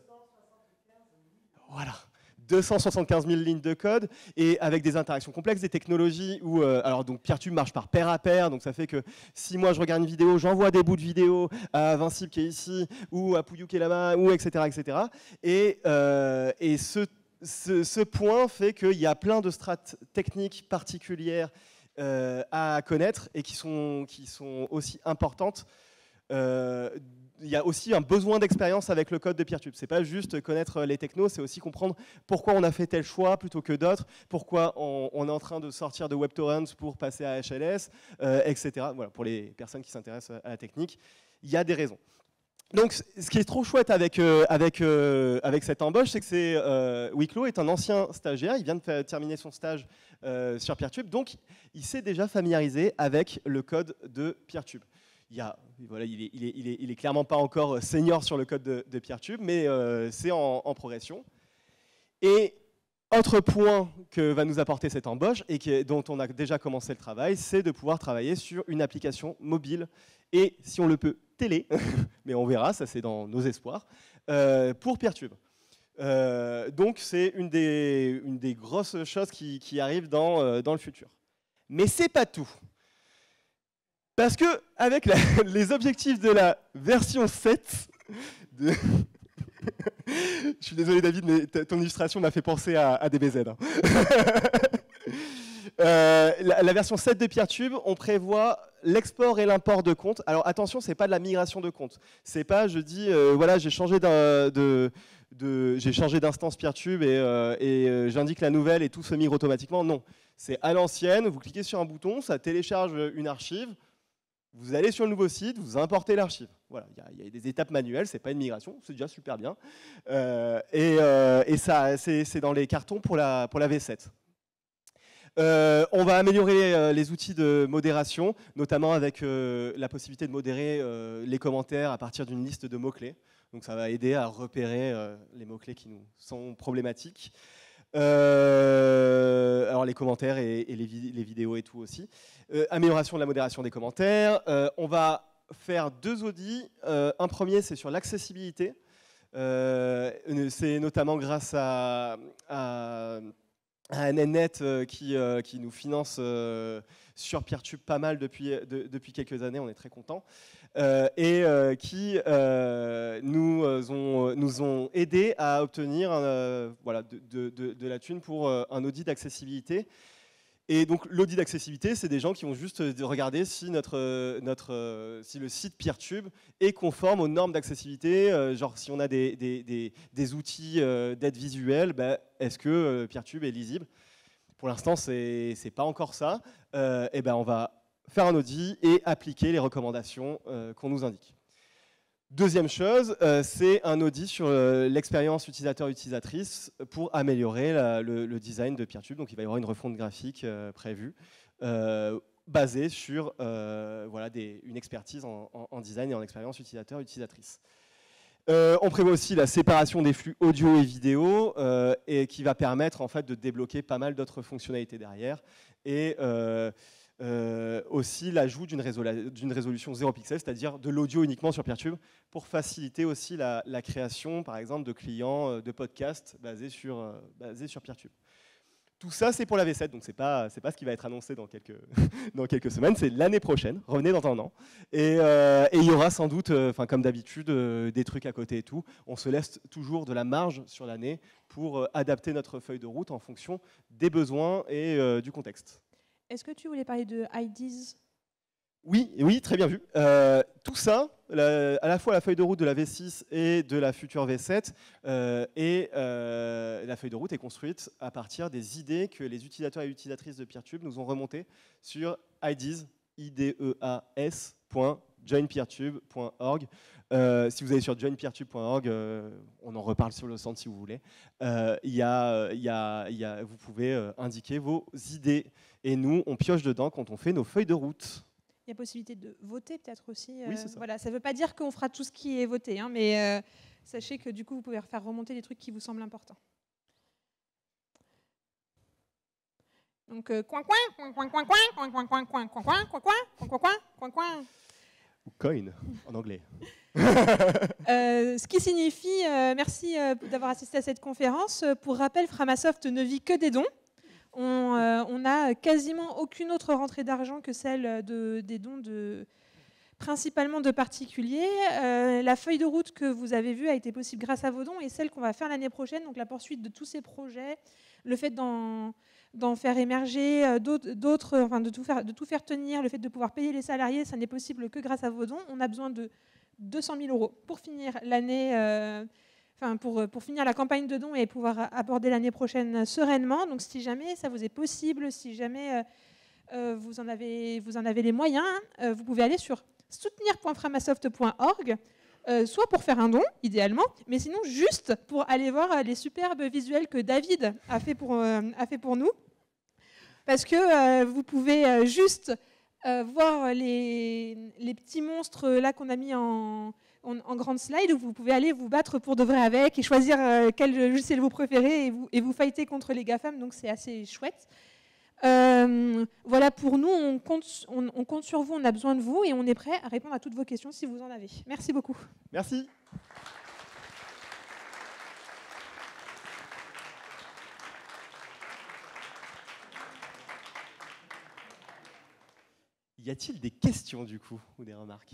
voilà, deux cent soixante-quinze mille lignes de code, et avec des interactions complexes, des technologies où, euh, alors donc Pierre.tube marche par pair à pair, donc ça fait que si moi je regarde une vidéo, j'envoie des bouts de vidéo à Vincible qui est ici, ou à Pouillou qui est là-bas, ou et cetera, et cetera. Et, euh, et ce Ce, ce point fait qu'il y a plein de strates techniques particulières euh, à connaître et qui sont, qui sont aussi importantes. Euh, il y a aussi un besoin d'expérience avec le code de Pierre.tube. Ce n'est pas juste connaître les technos, c'est aussi comprendre pourquoi on a fait tel choix plutôt que d'autres, pourquoi on, on est en train de sortir de WebTorrents pour passer à H L S, euh, et cetera. Voilà, pour les personnes qui s'intéressent à la technique, il y a des raisons. Donc, ce qui est trop chouette avec, euh, avec, euh, avec cette embauche, c'est que c'est, euh, Wicklow est un ancien stagiaire, il vient de faire, terminer son stage euh, sur Pierre.tube, donc il s'est déjà familiarisé avec le code de Pierre.tube. Il y a, voilà, il est, il est, il est, il est clairement pas encore senior sur le code de, de Pierre.tube, mais euh, c'est en, en progression. Et autre point que va nous apporter cette embauche, et qui est, dont on a déjà commencé le travail, c'est de pouvoir travailler sur une application mobile, et si on le peut, télé, mais on verra, ça c'est dans nos espoirs, euh, pour Peertube. Euh, donc c'est une des, une des grosses choses qui, qui arrivent dans, euh, dans le futur. Mais c'est pas tout. Parce que avec la, les objectifs de la version sept, de je suis désolé David, mais ton illustration m'a fait penser à, à D B Z. Hein. euh, la, la version sept de Peertube, on prévoit l'export et l'import de comptes. Alors attention, c'est pas de la migration de comptes. C'est pas, je dis, euh, voilà, j'ai changé d'un, de, de, j'ai changé d'instance Peertube et, euh, et euh, j'indique la nouvelle et tout se migre automatiquement. Non, c'est à l'ancienne. Vous cliquez sur un bouton, ça télécharge une archive. Vous allez sur le nouveau site, vous importez l'archive. Voilà, il y, y a des étapes manuelles, c'est pas une migration, c'est déjà super bien. Euh, et, euh, et ça, c'est dans les cartons pour la, pour la V sept. Euh, on va améliorer euh, les outils de modération, notamment avec euh, la possibilité de modérer euh, les commentaires à partir d'une liste de mots-clés. Donc ça va aider à repérer euh, les mots-clés qui nous sont problématiques. Euh, alors les commentaires et, et les, vid les vidéos et tout aussi. Euh, amélioration de la modération des commentaires. Euh, on va faire deux audits. Euh, un premier, c'est sur l'accessibilité. Euh, c'est notamment grâce à, à, à N N Net euh, qui, euh, qui nous finance euh, sur Peertube pas mal depuis, de, depuis quelques années. On est très contents. Euh, et euh, qui euh, nous, ont, nous ont aidé à obtenir euh, voilà, de, de, de, de la thune pour euh, un audit d'accessibilité. Et donc l'audit d'accessibilité, c'est des gens qui vont juste regarder si, notre, notre, si le site Peertube est conforme aux normes d'accessibilité. Euh, genre si on a des, des, des, des outils euh, d'aide visuelle, ben, est-ce que euh, Peertube est lisible? Pour l'instant, c'est c'est pas encore ça. Euh, et ben, on va faire un audit et appliquer les recommandations euh, qu'on nous indique. Deuxième chose, euh, c'est un audit sur euh, l'expérience utilisateur-utilisatrice pour améliorer la, le, le design de Peertube. Donc il va y avoir une refonte graphique euh, prévue, euh, basée sur euh, voilà, des, une expertise en, en, en design et en expérience utilisateur-utilisatrice. Euh, on prévoit aussi la séparation des flux audio et vidéo, euh, et qui va permettre en fait, de débloquer pas mal d'autres fonctionnalités derrière. Et euh, Euh, aussi l'ajout d'une résolu résolution zéro pixel, c'est-à-dire de l'audio uniquement sur Peertube, pour faciliter aussi la, la création, par exemple, de clients euh, de podcasts basés sur, euh, basés sur Peertube. Tout ça, c'est pour la V sept, donc ce n'est pas, c'est pas ce qui va être annoncé dans quelques, dans quelques semaines, c'est l'année prochaine, revenez dans un an. Et euh, il y aura sans doute, euh, comme d'habitude, euh, des trucs à côté et tout. On se laisse toujours de la marge sur l'année pour euh, adapter notre feuille de route en fonction des besoins et euh, du contexte. Est-ce que tu voulais parler de I D s? Oui, oui, très bien vu. Euh, tout ça, la, à la fois la feuille de route de la V six et de la future V sept, euh, et euh, la feuille de route est construite à partir des idées que les utilisateurs et utilisatrices de Peertube nous ont remontées sur ideas, I D E A S, join peertube point org. Euh, si vous allez sur join peertube point org, euh, on en reparle sur le centre si vous voulez, euh, y a, y a, y a, vous pouvez euh, indiquer vos idées. Et nous, on pioche dedans quand on fait nos feuilles de route. Il y a possibilité de voter peut-être aussi. Euh, oui, c'est ça. Voilà, ça ne veut pas dire qu'on fera tout ce qui est voté, hein, mais euh, sachez que du coup, vous pouvez faire remonter les trucs qui vous semblent importants. Donc, euh, coin coin, coin coin coin coin coin coin coin coin coin coin coin coin coin coin coin. Ou coin en anglais. euh, ce qui signifie, euh, merci euh, d'avoir assisté à cette conférence. Pour rappel, Framasoft ne vit que des dons. On euh, n'a quasiment aucune autre rentrée d'argent que celle de, des dons de, principalement de particuliers. Euh, la feuille de route que vous avez vue a été possible grâce à vos dons et celle qu'on va faire l'année prochaine, donc la poursuite de tous ces projets, le fait d'en d'en faire émerger d'autres, enfin de tout faire, de tout faire tenir, le fait de pouvoir payer les salariés, ça n'est possible que grâce à vos dons. On a besoin de deux cent mille euros pour finir l'année, euh, enfin pour, pour finir la campagne de dons et pouvoir aborder l'année prochaine sereinement. Donc si jamais ça vous est possible, si jamais euh, vous, en avez, vous en avez les moyens, euh, vous pouvez aller sur soutenir point framasoft point org, euh, soit pour faire un don, idéalement, mais sinon juste pour aller voir les superbes visuels que David a fait pour, euh, a fait pour nous. Parce que euh, vous pouvez euh, juste euh, voir les, les petits monstres là qu'on a mis en, en, en grande slide, où vous pouvez aller vous battre pour de vrai avec et choisir euh, quel logiciel vous préférez et vous, et vous fighter contre les GAFAM, donc c'est assez chouette. Euh, voilà, pour nous, on compte, on, on compte sur vous, on a besoin de vous et on est prêt à répondre à toutes vos questions si vous en avez. Merci beaucoup. Merci. Y a-t-il des questions du coup ou des remarques?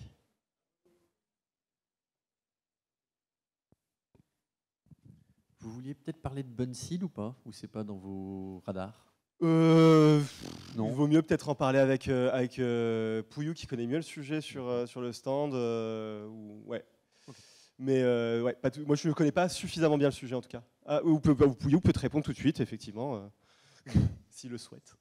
Vous vouliez peut-être parler de Bunseed ou pas? Ou c'est pas dans vos radars? euh, Non. Il vaut mieux peut-être en parler avec, euh, avec euh, Pouillou qui connaît mieux le sujet sur, euh, sur le stand. Euh, ou, ouais. Okay. Mais euh, ouais, pas tout, moi je ne connais pas suffisamment bien le sujet en tout cas. Ah, ou, ou Pouillou peut te répondre tout de suite, effectivement, euh, s'il le souhaite.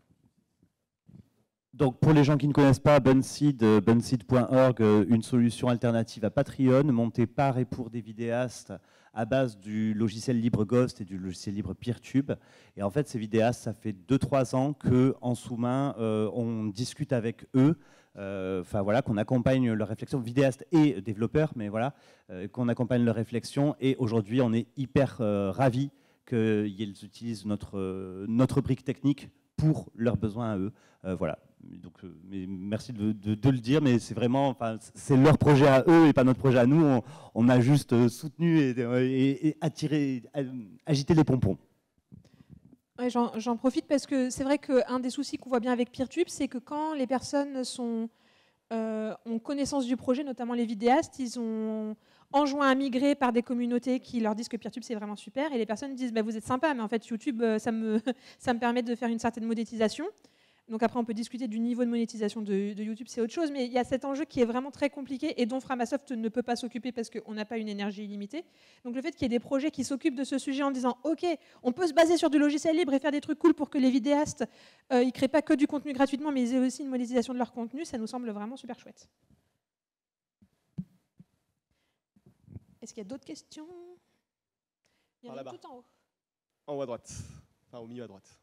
Donc, pour les gens qui ne connaissent pas Bunseed, euh, bunseed point org, euh, une solution alternative à Patreon, montée par et pour des vidéastes à base du logiciel libre Ghost et du logiciel libre Peertube. Et en fait, ces vidéastes, ça fait deux trois ans qu'en sous-main, euh, on discute avec eux, euh, enfin voilà, qu'on accompagne leur réflexion, vidéastes et développeurs, mais voilà, euh, qu'on accompagne leur réflexion. Et aujourd'hui, on est hyper euh, ravis qu'ils utilisent notre, euh, notre brique technique pour leurs besoins à eux. Euh, voilà. Donc, euh, mais merci de, de, de le dire, mais c'est vraiment, enfin, c'est leur projet à eux et pas notre projet à nous. On, on a juste euh, soutenu et, et, et attiré, agité les pompons. Ouais, j'en profite parce que c'est vrai qu'un des soucis qu'on voit bien avec Peertube, c'est que quand les personnes sont, euh, ont connaissance du projet, notamment les vidéastes, ils ont enjoint à migrer par des communautés qui leur disent que Peertube c'est vraiment super, et les personnes disent bah, vous êtes sympa, mais en fait YouTube ça me, ça me permet de faire une certaine monétisation. Donc après, on peut discuter du niveau de monétisation de, de YouTube, c'est autre chose, mais il y a cet enjeu qui est vraiment très compliqué et dont Framasoft ne peut pas s'occuper parce qu'on n'a pas une énergie illimitée. Donc le fait qu'il y ait des projets qui s'occupent de ce sujet en disant « Ok, on peut se baser sur du logiciel libre et faire des trucs cool pour que les vidéastes, euh, ils ne créent pas que du contenu gratuitement, mais ils aient aussi une monétisation de leur contenu », ça nous semble vraiment super chouette. Est-ce qu'il y a d'autres questions? Il y en a tout en haut. En haut à droite, enfin au milieu à droite.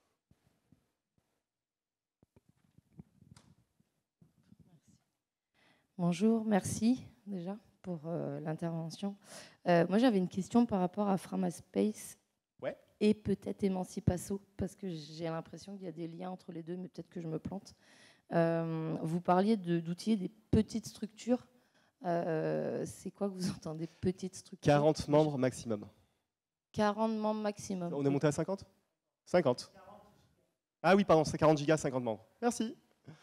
Bonjour, merci déjà pour euh, l'intervention. Euh, moi, j'avais une question par rapport à Framaspace ouais. et peut-être Emancipasso, parce que j'ai l'impression qu'il y a des liens entre les deux, mais peut-être que je me plante. Euh, vous parliez d'outiller des petites structures. Euh, C'est quoi que vous entendez, petites structures? quarante membres maximum. quarante membres maximum. On est monté à cinquante? cinquante. Ah oui, pardon, c'est quarante gigas, cinquante membres. Merci.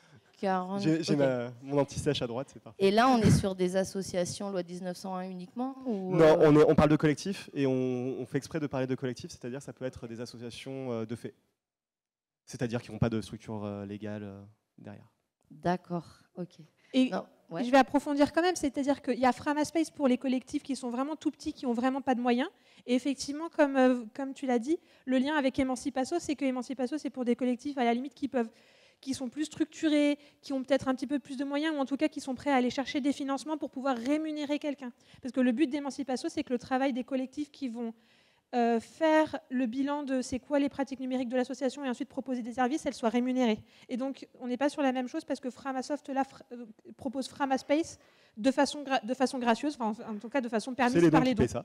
J'ai okay. mon anti-sèche à droite, c'est parfait. Et là, on est sur des associations loi dix-neuf cent un uniquement ou Non, on, est, on parle de collectif et on, on fait exprès de parler de collectif, c'est-à-dire que ça peut être des associations de fait. C'est-à-dire qui n'ont pas de structure légale derrière. D'accord, ok. Et non, ouais. Je vais approfondir quand même, c'est-à-dire qu'il y a Framaspace pour les collectifs qui sont vraiment tout petits, qui n'ont vraiment pas de moyens. Et effectivement, comme, euh, comme tu l'as dit, le lien avec Emancipasso, c'est que Emancipasso, c'est pour des collectifs à la limite qui peuvent... qui sont plus structurés, qui ont peut-être un petit peu plus de moyens, ou en tout cas qui sont prêts à aller chercher des financements pour pouvoir rémunérer quelqu'un. Parce que le but d'Emancipasso, c'est que le travail des collectifs qui vont euh, faire le bilan de c'est quoi les pratiques numériques de l'association et ensuite proposer des services, elles soient rémunérées. Et donc, on n'est pas sur la même chose parce que Framasoft là, fr euh, propose Framaspace de façon, de façon gracieuse, enfin, en tout cas de façon permise les par les dons. Ça.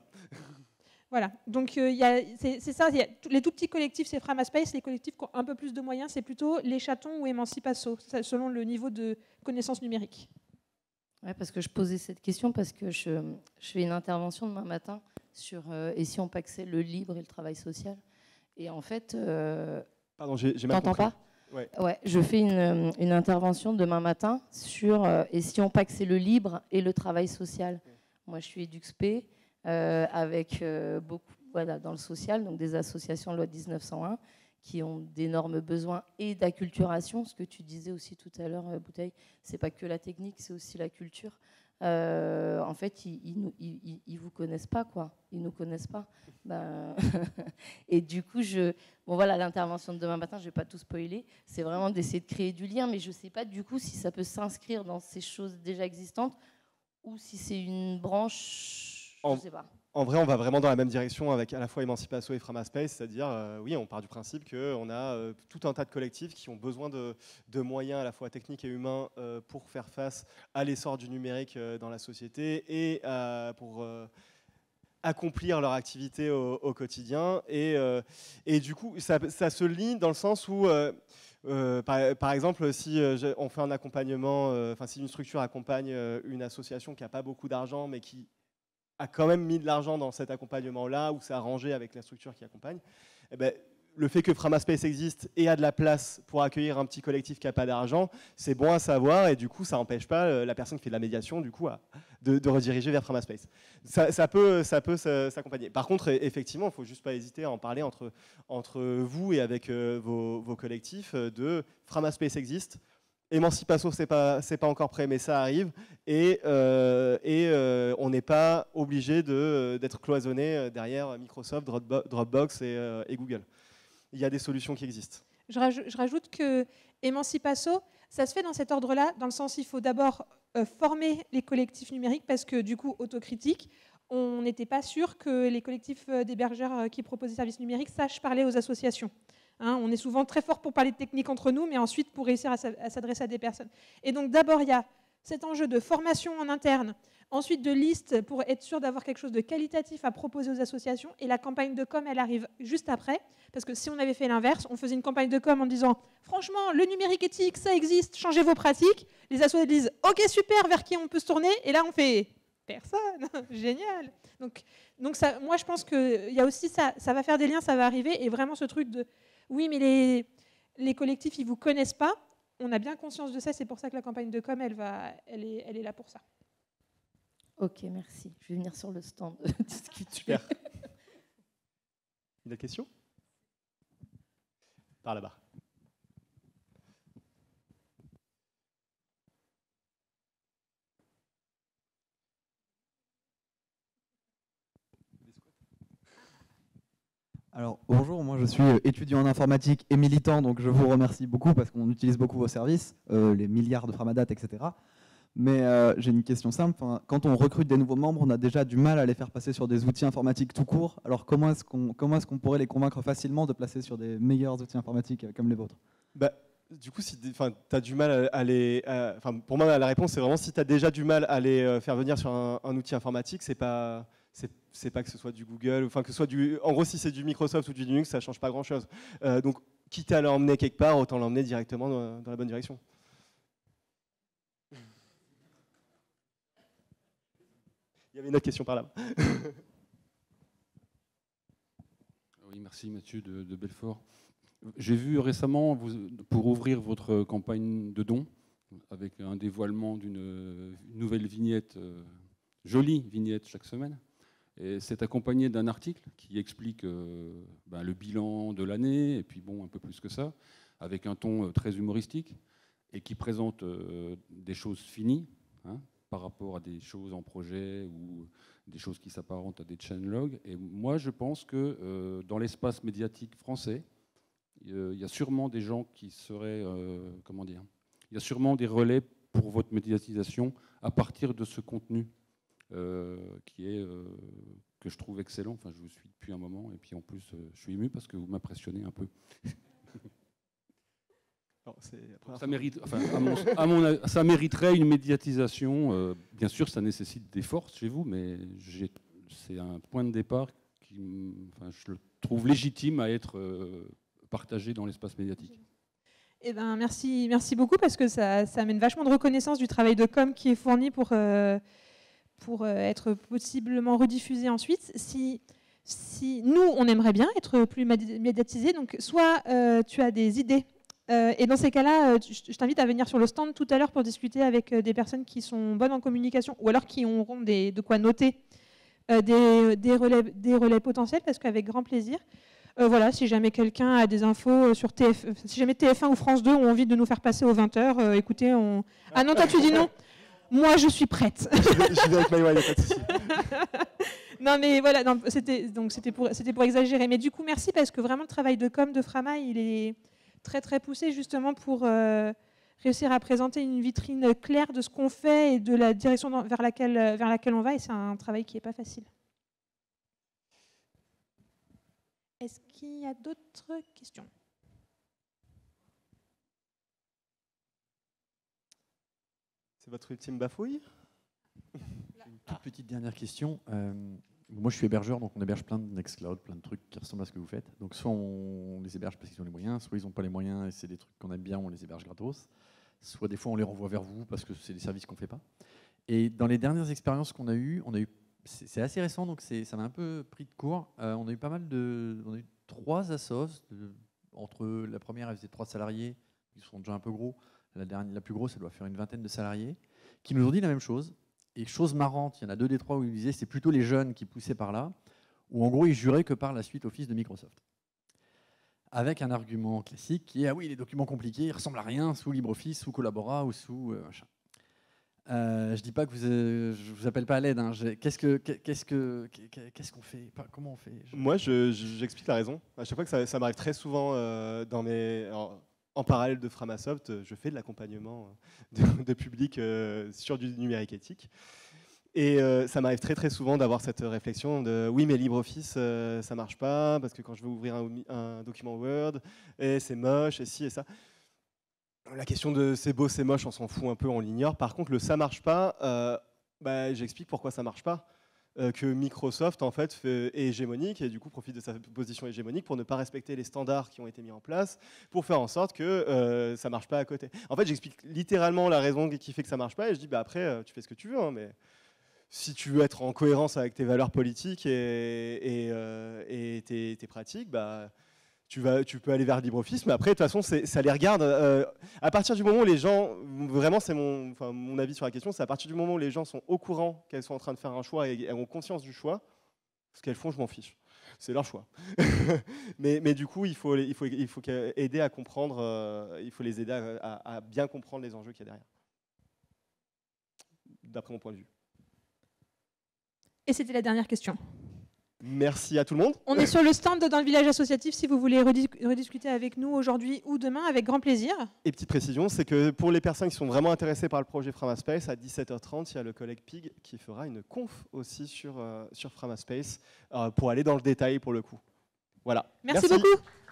Voilà, donc euh, c'est ça, y a, les tout petits collectifs, c'est Framaspace, les collectifs qui ont un peu plus de moyens, c'est plutôt les chatons ou Emancipasso, selon le niveau de connaissance numérique. Ouais, parce que je posais cette question parce que je, je fais une intervention demain matin sur euh, et si on paxait le libre et le travail social. Et en fait... Euh, Pardon, j'ai mal compris. T'entends pas? Ouais. Ouais, je fais une, une intervention demain matin sur euh, et si on paxait le libre et le travail social. Ouais. Moi, je suis EduxP. Euh, avec euh, beaucoup voilà, dans le social, donc des associations loi dix-neuf cent un qui ont d'énormes besoins et d'acculturation, ce que tu disais aussi tout à l'heure, euh, Bouteille, c'est pas que la technique, c'est aussi la culture. Euh, en fait, ils, ils, ils, ils vous connaissent pas, quoi. Ils nous connaissent pas. Ben et du coup, je, bon voilà, l'intervention de demain matin, je vais pas tout spoiler. C'est vraiment d'essayer de créer du lien, mais je sais pas du coup si ça peut s'inscrire dans ces choses déjà existantes ou si c'est une branche. En, en vrai, on va vraiment dans la même direction avec à la fois Emancipasso et Framaspace, c'est-à-dire, euh, oui, on part du principe qu'on a euh, tout un tas de collectifs qui ont besoin de, de moyens à la fois techniques et humains euh, pour faire face à l'essor du numérique euh, dans la société et euh, pour euh, accomplir leur activité au, au quotidien. Et, euh, et du coup, ça, ça se lie dans le sens où... Euh, Euh, par, par exemple, si euh, on fait un accompagnement, enfin euh, si une structure accompagne euh, une association qui n'a pas beaucoup d'argent, mais qui a quand même mis de l'argent dans cet accompagnement-là, ou s'est arrangé avec la structure qui accompagne, eh ben, le fait que Framaspace existe et a de la place pour accueillir un petit collectif qui n'a pas d'argent, c'est bon à savoir, et du coup, ça n'empêche pas la personne qui fait de la médiation du coup, à, de, de rediriger vers Framaspace. Ça, ça peut, ça peut s'accompagner. Par contre, effectivement, il ne faut juste pas hésiter à en parler entre, entre vous et avec euh, vos, vos collectifs de Framaspace existe. Emancipasso, ce n'est pas, c'est pas encore prêt, mais ça arrive. Et, euh, et euh, on n'est pas obligé de, d'être cloisonné derrière Microsoft, Dropbox et, euh, et Google. Il y a des solutions qui existent. Je rajoute, je rajoute que Emancipasso, ça se fait dans cet ordre-là, dans le sens il faut d'abord euh, former les collectifs numériques, parce que du coup, autocritique, on n'était pas sûr que les collectifs d'hébergeurs qui proposent des services numériques sachent parler aux associations. Hein, on est souvent très fort pour parler de technique entre nous, mais ensuite pour réussir à s'adresser à des personnes. Et donc d'abord, il y a cet enjeu de formation en interne, ensuite de liste pour être sûr d'avoir quelque chose de qualitatif à proposer aux associations, et la campagne de com, elle arrive juste après, parce que si on avait fait l'inverse, on faisait une campagne de com en disant « Franchement, le numérique éthique, ça existe, changez vos pratiques », les associations disent « Ok, super, vers qui on peut se tourner ?» Et là, on fait « Personne, génial !» Donc, donc ça, moi, je pense qu'il y a aussi ça, ça va faire des liens, ça va arriver, et vraiment ce truc de « Oui, mais les, les collectifs, ils ne vous connaissent pas », on a bien conscience de ça, c'est pour ça que la campagne de com, elle, va, elle, est, elle est là pour ça. Ok, merci. Je vais venir sur le stand discuter. Super. Une autre question ? Par là-bas. Alors, bonjour, moi je suis étudiant en informatique et militant, donc je vous remercie beaucoup parce qu'on utilise beaucoup vos services, euh, les milliards de Framadat, et cetera. Mais euh, j'ai une question simple. Enfin, quand on recrute des nouveaux membres, on a déjà du mal à les faire passer sur des outils informatiques tout court. Alors comment est-ce qu'on comment est-ce qu'on pourrait les convaincre facilement de placer sur des meilleurs outils informatiques comme les vôtres ? Bah, du coup, si tu as du mal à les... Enfin, pour moi, la réponse, c'est vraiment si tu as déjà du mal à les faire venir sur un, un outil informatique, c'est pas... C'est pas que ce soit du Google, enfin que ce soit du... En gros, si c'est du Microsoft ou du Linux, ça change pas grand-chose. Euh, donc, quitte à l'emmener quelque part, autant l'emmener directement dans, dans la bonne direction. Il y avait une autre question par là. Oui, merci Mathieu de, de Belfort. J'ai vu récemment, vous, pour ouvrir votre campagne de dons, avec un dévoilement d'une nouvelle vignette, euh, jolie vignette chaque semaine. Et c'est accompagné d'un article qui explique euh, ben, le bilan de l'année, et puis bon, un peu plus que ça, avec un ton euh, très humoristique, et qui présente euh, des choses finies, hein, par rapport à des choses en projet ou des choses qui s'apparentent à des changelogs. Et moi, je pense que euh, dans l'espace médiatique français, euh, il y a sûrement des gens qui seraient, euh, comment dire, il y a sûrement des relais pour votre médiatisation à partir de ce contenu. Euh, qui est, euh, que je trouve excellent. Enfin, je vous suis depuis un moment, et puis en plus, euh, je suis ému parce que vous m'impressionnez un peu. Non, ça, mérite, enfin, à mon, à mon, ça mériterait une médiatisation. Euh, bien sûr, ça nécessite des forces chez vous, mais c'est un point de départ qui, enfin, je le trouve légitime à être euh, partagé dans l'espace médiatique. Eh ben, merci, merci beaucoup, parce que ça, ça amène vachement de reconnaissance du travail de com qui est fourni pour... Euh, pour être possiblement rediffusé ensuite. Si, si nous, on aimerait bien être plus médiatisés, donc soit euh, tu as des idées, euh, et dans ces cas-là, je t'invite à venir sur le stand tout à l'heure pour discuter avec des personnes qui sont bonnes en communication, ou alors qui auront des, de quoi noter euh, des, des, relais, des relais potentiels, parce qu'avec grand plaisir. Euh, voilà, si jamais quelqu'un a des infos sur T F un, si jamais T F un ou France deux ont envie de nous faire passer aux vingt heures, euh, écoutez, on... Ah non, toi tu dis non. Moi, je suis prête. Je vais avec Maïwa, il n'y a pas de souci. Non, mais voilà, c'était pour, pour exagérer. Mais du coup, merci, parce que vraiment, le travail de com de Frama, il est très, très poussé, justement, pour euh, réussir à présenter une vitrine claire de ce qu'on fait et de la direction dans, vers, laquelle, vers laquelle on va. Et c'est un travail qui n'est pas facile. Est-ce qu'il y a d'autres questions ? C'est votre ultime bafouille ? Une toute petite dernière question. Euh, moi, je suis hébergeur, donc on héberge plein de Nextcloud, plein de trucs qui ressemblent à ce que vous faites. Donc, soit on les héberge parce qu'ils ont les moyens, soit ils n'ont pas les moyens et c'est des trucs qu'on aime bien, on les héberge gratos. Soit des fois, on les renvoie vers vous parce que c'est des services qu'on ne fait pas. Et dans les dernières expériences qu'on a eues, on a eu, c'est assez récent, donc ça m'a un peu pris de court. Euh, on a eu pas mal de, on a eu trois assos, de- entre la première, elle faisait trois salariés, ils sont déjà un peu gros, la, dernière, la plus grosse, elle doit faire une vingtaine de salariés, qui nous ont dit la même chose. Et chose marrante, il y en a deux des trois où ils disaient c'est plutôt les jeunes qui poussaient par là, où en gros ils juraient que par la suite Office de Microsoft. Avec un argument classique qui est ah oui, les documents compliqués, ils ressemblent à rien sous LibreOffice, sous Collabora ou sous euh, machin. Euh, je dis pas que vous, euh, je vous appelle pas à l'aide. Hein. Qu'est-ce que, qu'est-ce que, qu'est-ce qu'on fait? Comment on fait? je... Moi, je, je, j'explique la raison. À chaque fois que ça, ça m'arrive très souvent euh, dans mes, en, en parallèle de Framasoft, je fais de l'accompagnement de, de public euh, sur du numérique éthique. Et euh, ça m'arrive très très souvent d'avoir cette réflexion de oui mais LibreOffice euh, ça marche pas parce que quand je veux ouvrir un, un document Word et c'est moche et ci et ça. La question de c'est beau, c'est moche, on s'en fout un peu, on l'ignore. Par contre, le ça marche pas, euh, bah, j'explique pourquoi ça marche pas. Euh, que Microsoft en fait fait, est hégémonique et du coup profite de sa position hégémonique pour ne pas respecter les standards qui ont été mis en place pour faire en sorte que euh, ça marche pas à côté. En fait, j'explique littéralement la raison qui fait que ça marche pas et je dis bah après euh, tu fais ce que tu veux, hein, mais si tu veux être en cohérence avec tes valeurs politiques et, et, euh, et tes, tes pratiques, bah Tu, vas, tu peux aller vers LibreOffice, mais après, de toute façon, ça les regarde. Euh, à partir du moment où les gens, vraiment, c'est mon, enfin, mon avis sur la question, c'est à partir du moment où les gens sont au courant qu'elles sont en train de faire un choix et elles ont conscience du choix, ce qu'elles font, je m'en fiche. C'est leur choix. mais, mais du coup, il faut, il faut, il faut aider à comprendre, euh, il faut les aider à, à, à bien comprendre les enjeux qu'il y a derrière. D'après mon point de vue. Et c'était la dernière question. Merci à tout le monde. On est sur le stand dans le village associatif si vous voulez redis rediscuter avec nous aujourd'hui ou demain, avec grand plaisir. Et petite précision, c'est que pour les personnes qui sont vraiment intéressées par le projet Framaspace, à dix-sept heures trente, il y a le collègue Pig qui fera une conf aussi sur, euh, sur Framaspace euh, pour aller dans le détail pour le coup. Voilà. Merci, Merci. beaucoup.